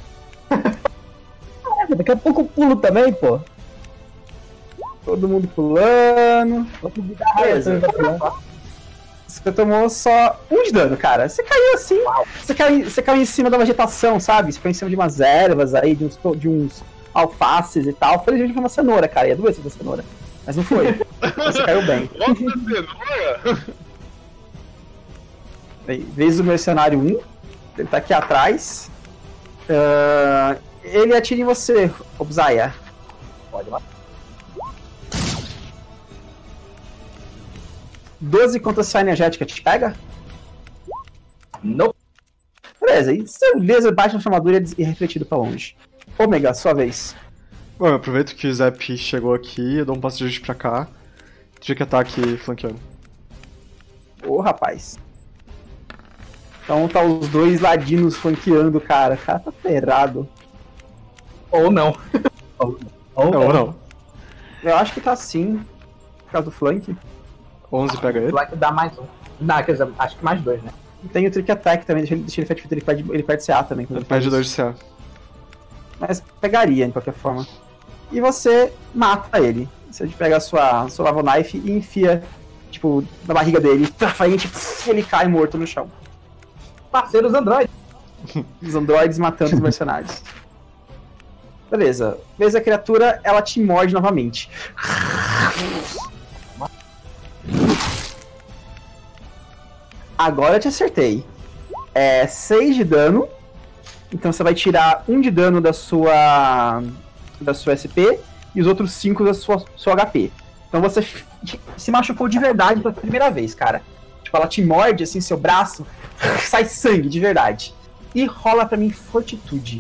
Daqui a pouco eu pulo também, pô. Todo mundo pulando. Beleza. Você tomou só 1 de dano, cara. Você caiu assim. Você caiu em cima da vegetação, sabe? Você caiu em cima de umas ervas aí, de uns alfaces e tal. Felizmente foi uma cenoura, cara. Ia doer essa cenoura. Mas não foi. Você caiu bem. Bem, vez do mercenário 1. Ele tá aqui atrás. Ele atira em você, Obzaya. Pode lá. 12 contra sua energética te pega? Não. Beleza, e seu laser bate na sua armadura e é refletido pra longe. Ômega, sua vez. Bom, eu aproveito que o Zep chegou aqui, eu dou um passo de ajuste pra cá. Tive que ataque flanqueando. Ô, rapaz. Então tá os dois ladinos flanqueando, cara. O cara tá ferrado. Ou não. Não, não. Eu acho que tá sim, por causa do flank. 11 pega ele. Vai que dá mais um. Dá, quer dizer, acho que mais 2, né? Tem o Trick Attack também, deixa ele efetivo, ele perde CA também. quando Ele faz perde isso. 2 de CA. Mas pegaria, de qualquer forma. E você mata ele. Você pega a sua Lava Knife e enfia, tipo, na barriga dele. Pra frente, ele cai morto no chão. Parceiros Android. Os androides matando os mercenários. Beleza. Vez a criatura, ela te morde novamente. Agora eu te acertei. É 6 de dano. Então você vai tirar 1 de dano da sua SP e os outros 5 da sua HP. Então você se machucou de verdade pela primeira vez, cara. Tipo, ela te morde, assim, seu braço, sai sangue, de verdade. E rola pra mim fortitude.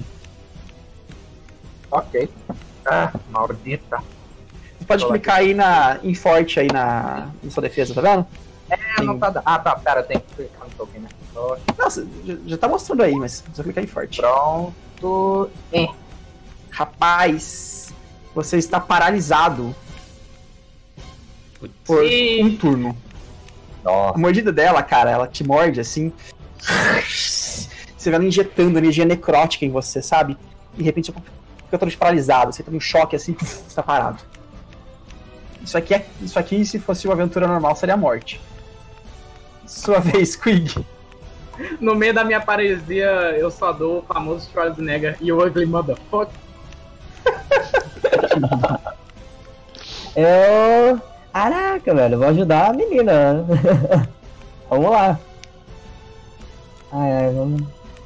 Ok. Ah, maldita. Você pode clicar aí em forte aí na sua defesa, tá vendo? Não tá dando. Ah, tá, pera, tem que clicar no token, né? Nossa, já tá mostrando aí, mas precisa clicar em forte. Pronto. Rapaz, você está paralisado por um turno. Nossa. A mordida dela, cara, ela te morde assim. Você vê ela injetando energia necrótica em você, sabe? E de repente você fica todo paralisado, você toma um choque assim, você tá parado. Isso aqui, se fosse uma aventura normal, seria a morte. Sua vez, Quig. No meio da minha paralisia, eu só dou o famoso Schwarzenegger e o Ugly Motherfucker. Caraca, velho, eu vou ajudar a menina. Vamos lá. Ai, vamos.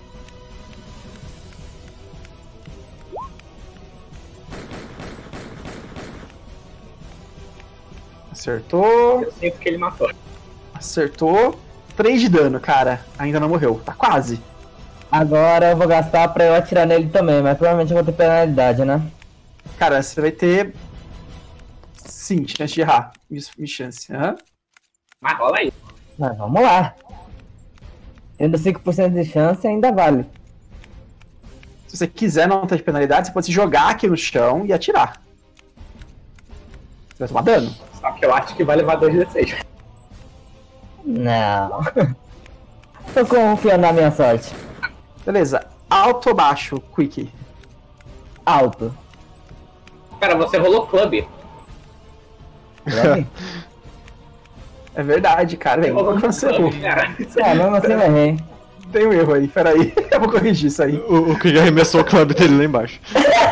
Acertou. Eu sinto que ele matou. Acertou. 3 de dano, cara. Ainda não morreu. Tá quase. Agora eu vou gastar pra eu atirar nele também, mas provavelmente eu vou ter penalidade, né? Cara, você vai ter... Sim, chance de errar. Chance. Uhum. Mas rola aí. Mas vamos lá. Tendo 5% de chance, ainda vale. Se você quiser não ter penalidade, você pode se jogar aqui no chão e atirar. Você vai tomar dano. Só que eu acho que vai levar 2d6. Não. Tô confiando na minha sorte. Beleza. Alto ou baixo, Quick? Alto. Cara, você rolou club. É verdade, cara. Vem, Rolou você errou. cara. Mesmo assim eu errei. Tem um erro aí, peraí. Eu vou corrigir isso aí. O King arremessou o clube dele lá embaixo.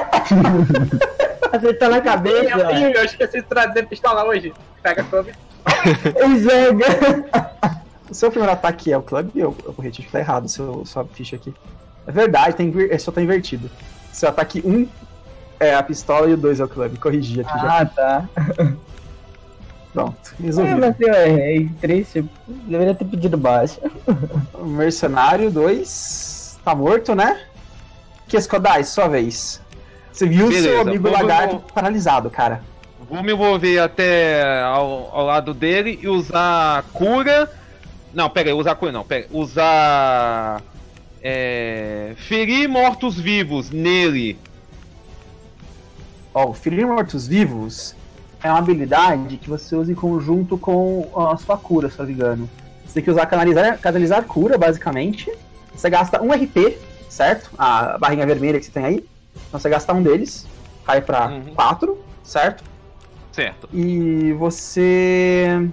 Acertou na cabeça. Eu esqueci de trazer pistola hoje. Pega club. Ele joga. O seu primeiro ataque é o club, eu corrigi que tá errado, sua ficha aqui. É verdade, só tá invertido. Seu ataque 1 é a pistola e o 2 é o club. Corrigi aqui já. Ah, tá. Pronto, resolvido. Mas eu errei. Triste. Deveria ter pedido baixo. Mercenário 2. Tá morto, né? Keskodai, sua vez. Você viu Beleza, seu amigo lagarto paralisado, cara. Vou me mover até ao lado dele e usar cura. Não, pera aí, usar cura não. Pera, usar. Ferir mortos-vivos nele. Ó, o ferir mortos-vivos é uma habilidade que você usa em conjunto com a sua cura, se não me engano. Você tem que usar canalizar cura, basicamente. Você gasta 1 RP, certo? A barrinha vermelha que você tem aí. Então você gasta um deles, cai pra 4, certo? Certo. E você...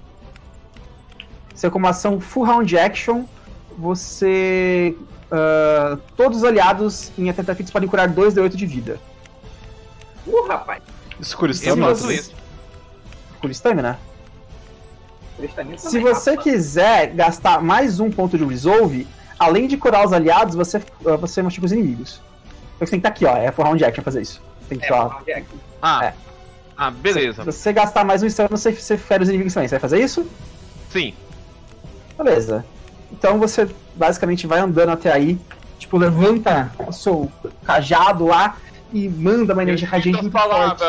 como ação Full Round Action, você... todos os aliados em até feats podem curar 2d8 de vida. Rapaz. Escuro Eu estamina. faço isso. Por stamina. Também, Se você quiser gastar mais um ponto de Resolve, além de curar os aliados, você machuca os inimigos. Então você tem que estar aqui, ó. É Full Round Action fazer isso. Você tem que Beleza. Se você gastar mais um stun, você fere os inimigos também. Você vai fazer isso? Sim. Beleza. Então você basicamente vai andando até aí, tipo, levanta o seu cajado lá e manda uma energia radiante muito forte.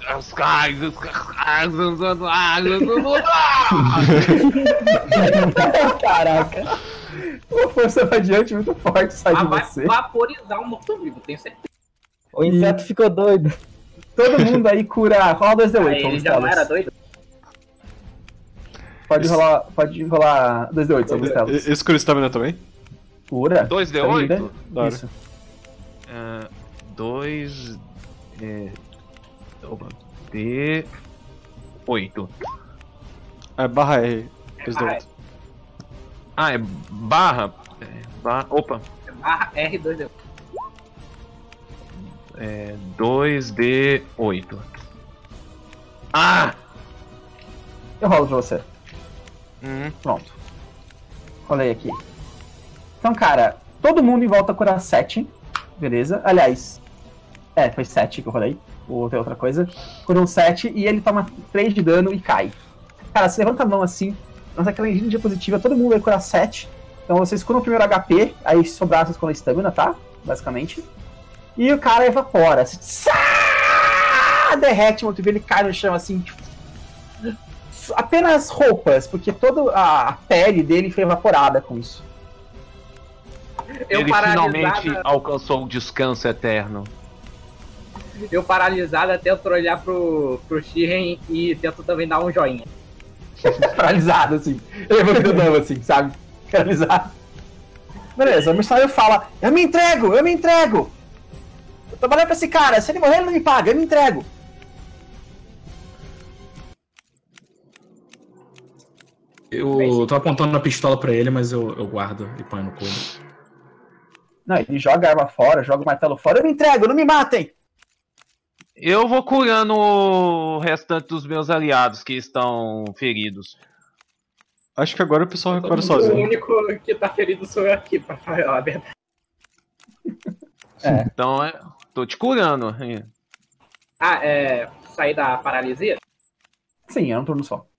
Caraca. Uma força radiante muito forte sai de vai você. vaporizar um morto-vivo, tenho certeza. O inseto ficou doido. Todo mundo aí cura. Rola 2d8, Ele vamos já não telas. era doido? Pode rolar 2d8, vamos telas. Escuro estamina também? Cura? 2d8? Da hora. Isso. 2 D8. É barra R. 2d8. É barra. Opa. Barra R2D. 2d8. Eu rolo pra você. Uhum. Pronto. Rolei aqui. Então, cara, todo mundo em volta cura 7. Beleza. Aliás, foi 7 que eu rolei. Ou tem outra coisa. Cura um 7 e ele toma 3 de dano e cai. Cara, você levanta a mão assim, lança aquela energia positiva, todo mundo vai curar 7. Então vocês curam o primeiro HP, aí se sobrar vocês curam a estamina, tá? Basicamente. E o cara evapora. Assim, derrete, o ele cai no chão assim. Tipo, apenas roupas, porque toda a pele dele foi evaporada com isso. Ele finalmente alcançou o descanso eterno. Eu paralisada tento olhar pro Shiren e tento também dar um joinha. Paralisado, assim. Ele vai grudando, assim, sabe? Paralisado. Beleza, o missionário fala: eu me entrego! Eu trabalhei pra esse cara, se ele morrer, ele não me paga, eu me entrego. Eu tô apontando a pistola pra ele, mas eu guardo e ponho no couro. Não, ele joga a arma fora, joga o martelo fora, eu me entrego, não me matem! Eu vou curando o restante dos meus aliados que estão feridos. Acho que agora o pessoal recupera O sozinho. único que tá ferido sou eu aqui, pra falar a verdade. Então, tô te curando. Sair da paralisia? Sim, é um turno só.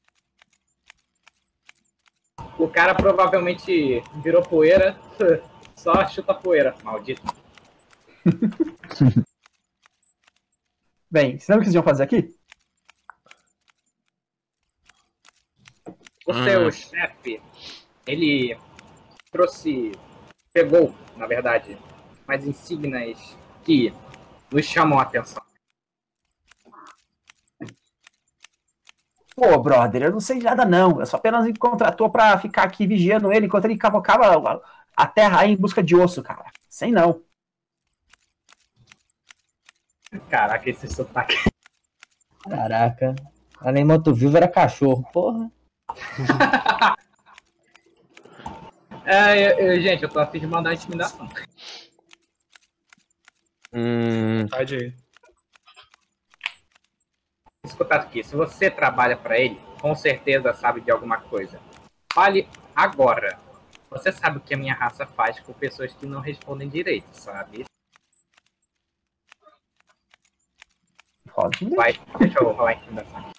O cara provavelmente virou poeira, só chuta poeira, maldito. Bem, você lembra o que vocês iam fazer aqui? O seu chefe, ele pegou, na verdade, mais insígnias que nos chamam a atenção. Pô, brother, eu não sei de nada não. Eu só apenas me contratou pra ficar aqui vigiando ele enquanto ele cavocava a terra aí em busca de osso, cara. Sei não. Caraca, esse sotaque. Caraca. Além de morto-vivo era cachorro, porra. Gente, eu tô a fim de mandar intimidação. Vontade aí. Escuta aqui, se você trabalha pra ele, com certeza sabe de alguma coisa. Fale agora. Você sabe o que a minha raça faz com pessoas que não respondem direito, sabe? Vai, deixa eu rolar a intimidação.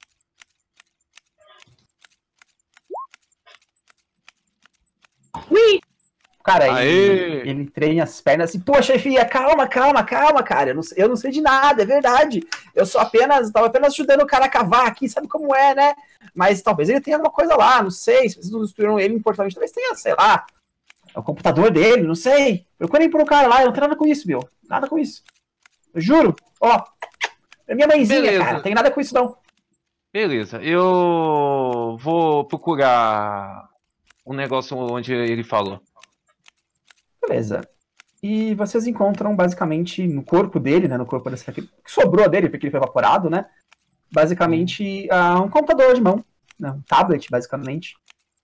Ui! Cara, ele treina as pernas assim, pô, chefia, calma, cara, eu não sei de nada, é verdade. Eu tava apenas ajudando o cara a cavar aqui, sabe como é, né? Mas talvez ele tenha alguma coisa lá, não sei, se vocês não destruíram ele importante, talvez tenha, sei lá, é o computador dele, não sei. Procurem por um cara lá, eu não tenho nada com isso, meu, nada com isso. Eu juro, ó, é minha mãezinha, Beleza. cara, não tem nada com isso não. Beleza, eu vou procurar um negócio onde ele falou. Beleza. E vocês encontram basicamente no corpo dele, né? No corpo desse aqui, que sobrou dele, porque ele foi evaporado, né? Basicamente um computador de mão, né, um tablet, basicamente.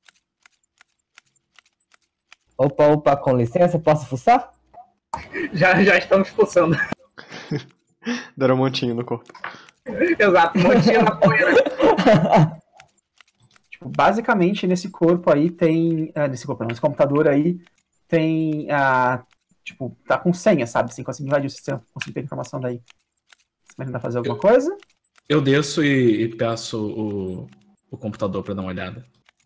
Opa, com licença, posso fuçar? Já estamos expulsando. Deram um montinho no corpo. Exato, montinho na poeira. Tipo, basicamente nesse corpo aí tem. Nesse computador aí tem. Tipo, tá com senha, sabe? Sem conseguir invadir o sistema, conseguir ter informação daí. Você vai tentar fazer alguma coisa? Eu desço e peço o computador pra dar uma olhada.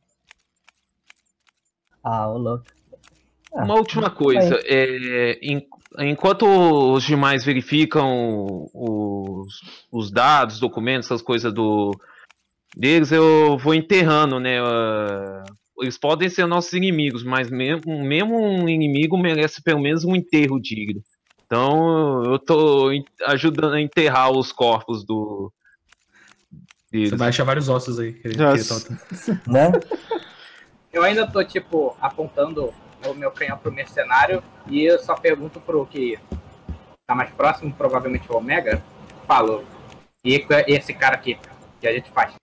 Ô louco. Uma última coisa, enquanto os demais verificam os dados, documentos, essas coisas deles, eu vou enterrando, né? Eles podem ser nossos inimigos, mas mesmo um inimigo merece pelo menos um enterro digno. Então eu tô ajudando a enterrar os corpos deles. Você vai achar vários ossos aí. Né? Eu ainda tô, tipo, apontando o meu canhão pro mercenário e eu só pergunto pro que tá mais próximo, provavelmente o Omega, falo. E esse cara aqui, que a gente faz?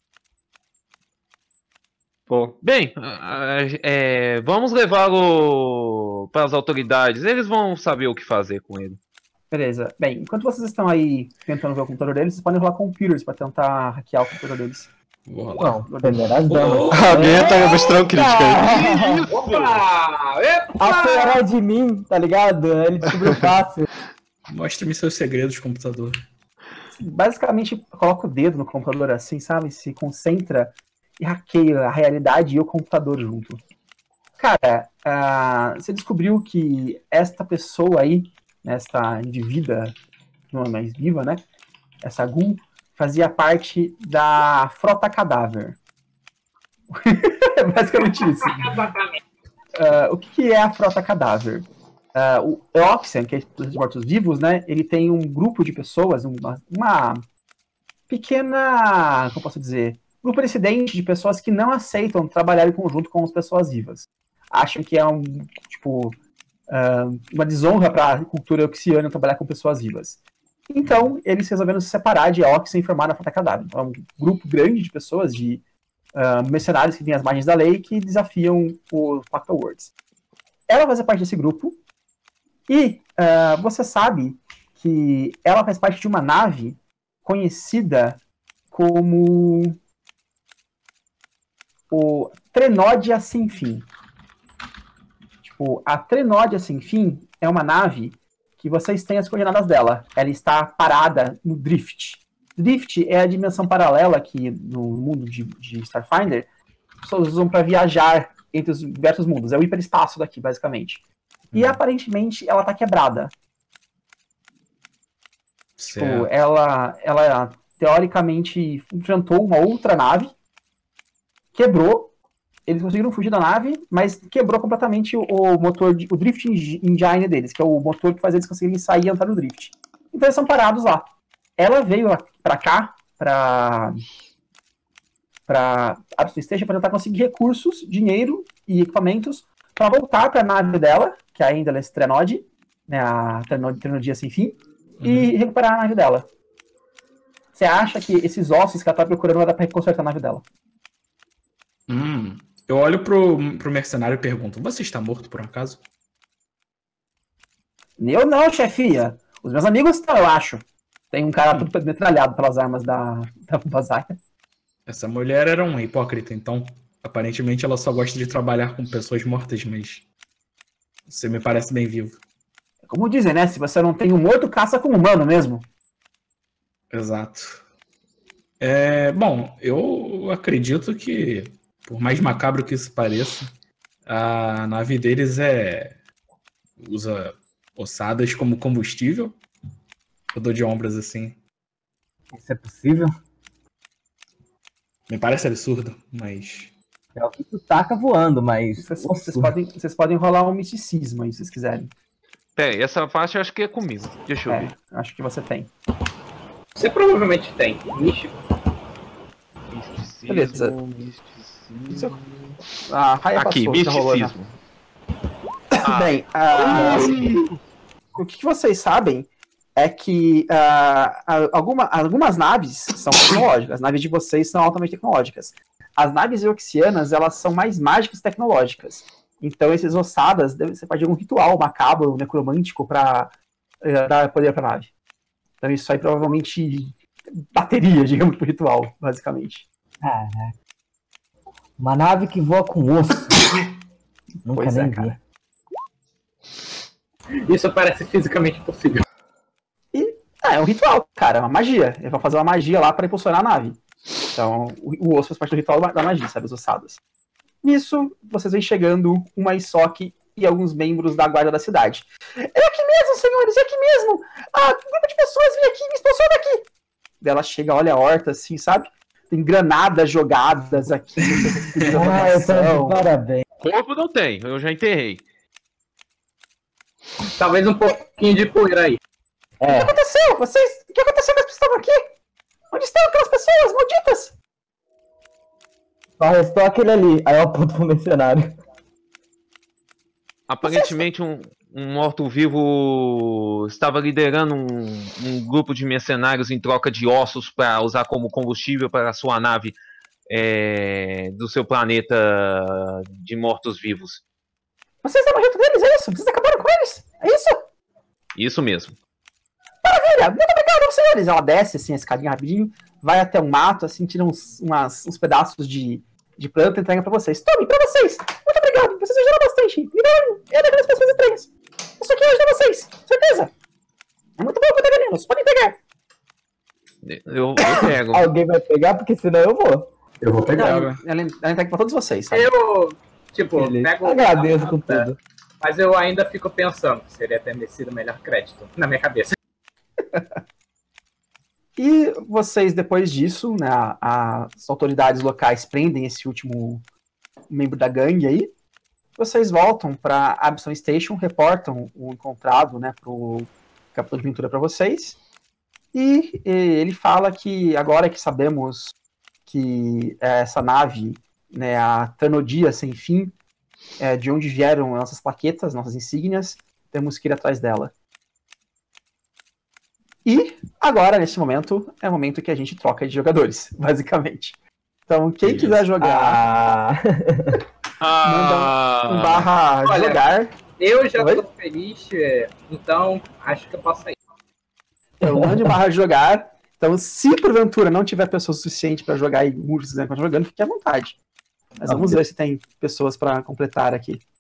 Pô, Bem, vamos levá-lo para as autoridades. Eles vão saber o que fazer com ele. Beleza. Bem, enquanto vocês estão aí tentando ver o computador deles, vocês podem rolar computers pra tentar hackear o computador deles. Vou rolar. Não, primeiro as damas. alguém tá mostrando crítica aí. Opa! A fera de mim, tá ligado? Ele descobriu fácil. Mostre-me seus segredos, computador. Basicamente, coloca o dedo no computador assim, sabe? Se concentra e hackeia a realidade e o computador junto. Cara, você descobriu que esta pessoa aí, esta indivídua, não é mais viva, né? Essa Gun fazia parte da Frota Cadáver. É basicamente isso. O que é a Frota Cadáver? O Eoxian, que é dos mortos-vivos, né? Ele tem um grupo de pessoas, uma pequena, como posso dizer, grupo dissidente de pessoas que não aceitam trabalhar em conjunto com as pessoas vivas. Acham que é uma desonra para a cultura eoxiana trabalhar com pessoas vivas. Então, eles resolveram se separar de Eoxian e formaram a Frota Cadáver. Então, é um grupo grande de pessoas, de mercenários que vêm às margens da lei que desafiam o Pacto Words. Ela faz parte desse grupo e você sabe que ela faz parte de uma nave conhecida como o Trenódia Sem Fim. Tipo, a Trenódia Sem Fim é uma nave que vocês têm as coordenadas dela. Ela está parada no Drift. Drift é a dimensão paralela que no mundo de Starfinder as pessoas usam para viajar entre os diversos mundos. É o hiperespaço daqui, basicamente. E aparentemente ela está quebrada. Tipo, ela teoricamente enfrentou uma outra nave, quebrou. Eles conseguiram fugir da nave, mas quebrou completamente o motor, o Drift Engine deles, que é o motor que faz eles conseguirem sair e entrar no Drift. Então eles são parados lá. Ela veio pra cá, pra Absolute Station, pra tentar conseguir recursos, dinheiro e equipamentos pra voltar pra nave dela, que ainda é a Trenod, né, a Trenodia Sem Fim, e recuperar a nave dela. Você acha que esses ossos que ela tá procurando vai dar pra consertar a nave dela? Eu olho pro mercenário e pergunto, você está morto por um acaso? Eu não, chefia. Os meus amigos estão, eu acho. Tem um cara tudo metralhado pelas armas da Bazaia. Essa mulher era uma hipócrita, então aparentemente ela só gosta de trabalhar com pessoas mortas, mas você me parece bem vivo. Como dizem, né? Se você não tem um morto, caça com um humano mesmo. Exato. Bom, eu acredito que, por mais macabro que isso pareça, a nave deles usa ossadas como combustível. Eu dou de ombros assim. Isso é possível? Me parece absurdo, mas... É o que tu taca voando, mas... Vocês podem rolar um misticismo aí, se vocês quiserem. Essa faixa eu acho que é comigo. Deixa eu ver. Acho que você tem. Você provavelmente tem. Místico. Beleza. A Raia aqui, passou, misticismo. Bem, o que vocês sabem é que algumas naves são tecnológicas. As naves de vocês são altamente tecnológicas. As naves eoxianas, elas são mais mágicas e tecnológicas. Então, esses ossadas, você pode fazer um ritual macabro, necromântico, para dar poder para a nave. Então, isso aí provavelmente bateria, digamos, pro ritual, basicamente. Caraca. Uma nave que voa com osso. Nunca nem vi. Cara. Isso parece fisicamente possível. É um ritual, cara, é uma magia. Ele vai fazer uma magia lá para impulsionar a nave. Então, o osso faz parte do ritual da magia, sabe, as ossadas. Nisso, vocês vêm chegando uma Isoque e alguns membros da guarda da cidade. É aqui mesmo, senhores, é aqui mesmo! Um grupo de pessoas vem aqui, me expulsou daqui! Ela chega, olha a horta, assim, sabe? Tem granadas jogadas aqui. Eu tô de parabéns. Corpo não tem, eu já enterrei. Talvez um pouquinho de poeira aí. O que aconteceu? O que aconteceu que vocês estavam aqui? Onde estão aquelas pessoas malditas? Só restou aquele ali. Aí eu aponto pro mercenário. Aparentemente um morto-vivo estava liderando um grupo de mercenários em troca de ossos para usar como combustível para a sua nave do seu planeta de mortos-vivos. Vocês estavam junto deles, é isso? Vocês acabaram com eles? É isso? Isso mesmo. Maravilha! Muito obrigado, senhores! Ela desce assim a escadinha rapidinho, vai até um mato, assim, tira uns pedaços de planta e entrega pra vocês. Tome, pra vocês! Muito obrigado! Vocês ajudaram bastante! Me deram daquelas pessoas estranhas! Isso aqui ajuda vocês! Certeza! É muito bom quando meninos! Podem pegar! Eu pego. Alguém vai pegar, porque senão eu vou. Eu vou pegar. Não, ela entrega pra todos vocês, sabe? Eu, tipo, pego... Agradeço com tudo. Mas eu ainda fico pensando que seria ter merecido melhor crédito na minha cabeça. E vocês, depois disso, né, as autoridades locais prendem esse último membro da gangue aí. Vocês voltam para Abson Station, reportam o encontrado, né, pro capitão de aventura para vocês. E ele fala que agora que sabemos que essa nave, né, a Tanodia Sem Fim, de onde vieram nossas plaquetas, nossas insígnias, temos que ir atrás dela. E agora, nesse momento, é o momento que a gente troca de jogadores, basicamente. Então, quem quiser jogar, manda um barra Olha, jogar. Eu já tô feliz, então acho que eu posso sair. Então, mande barra jogar. Então, se porventura não tiver pessoa suficiente para jogar e muitos quiserem continuar jogando, fique à vontade. Mas vamos ver se tem pessoas para completar aqui.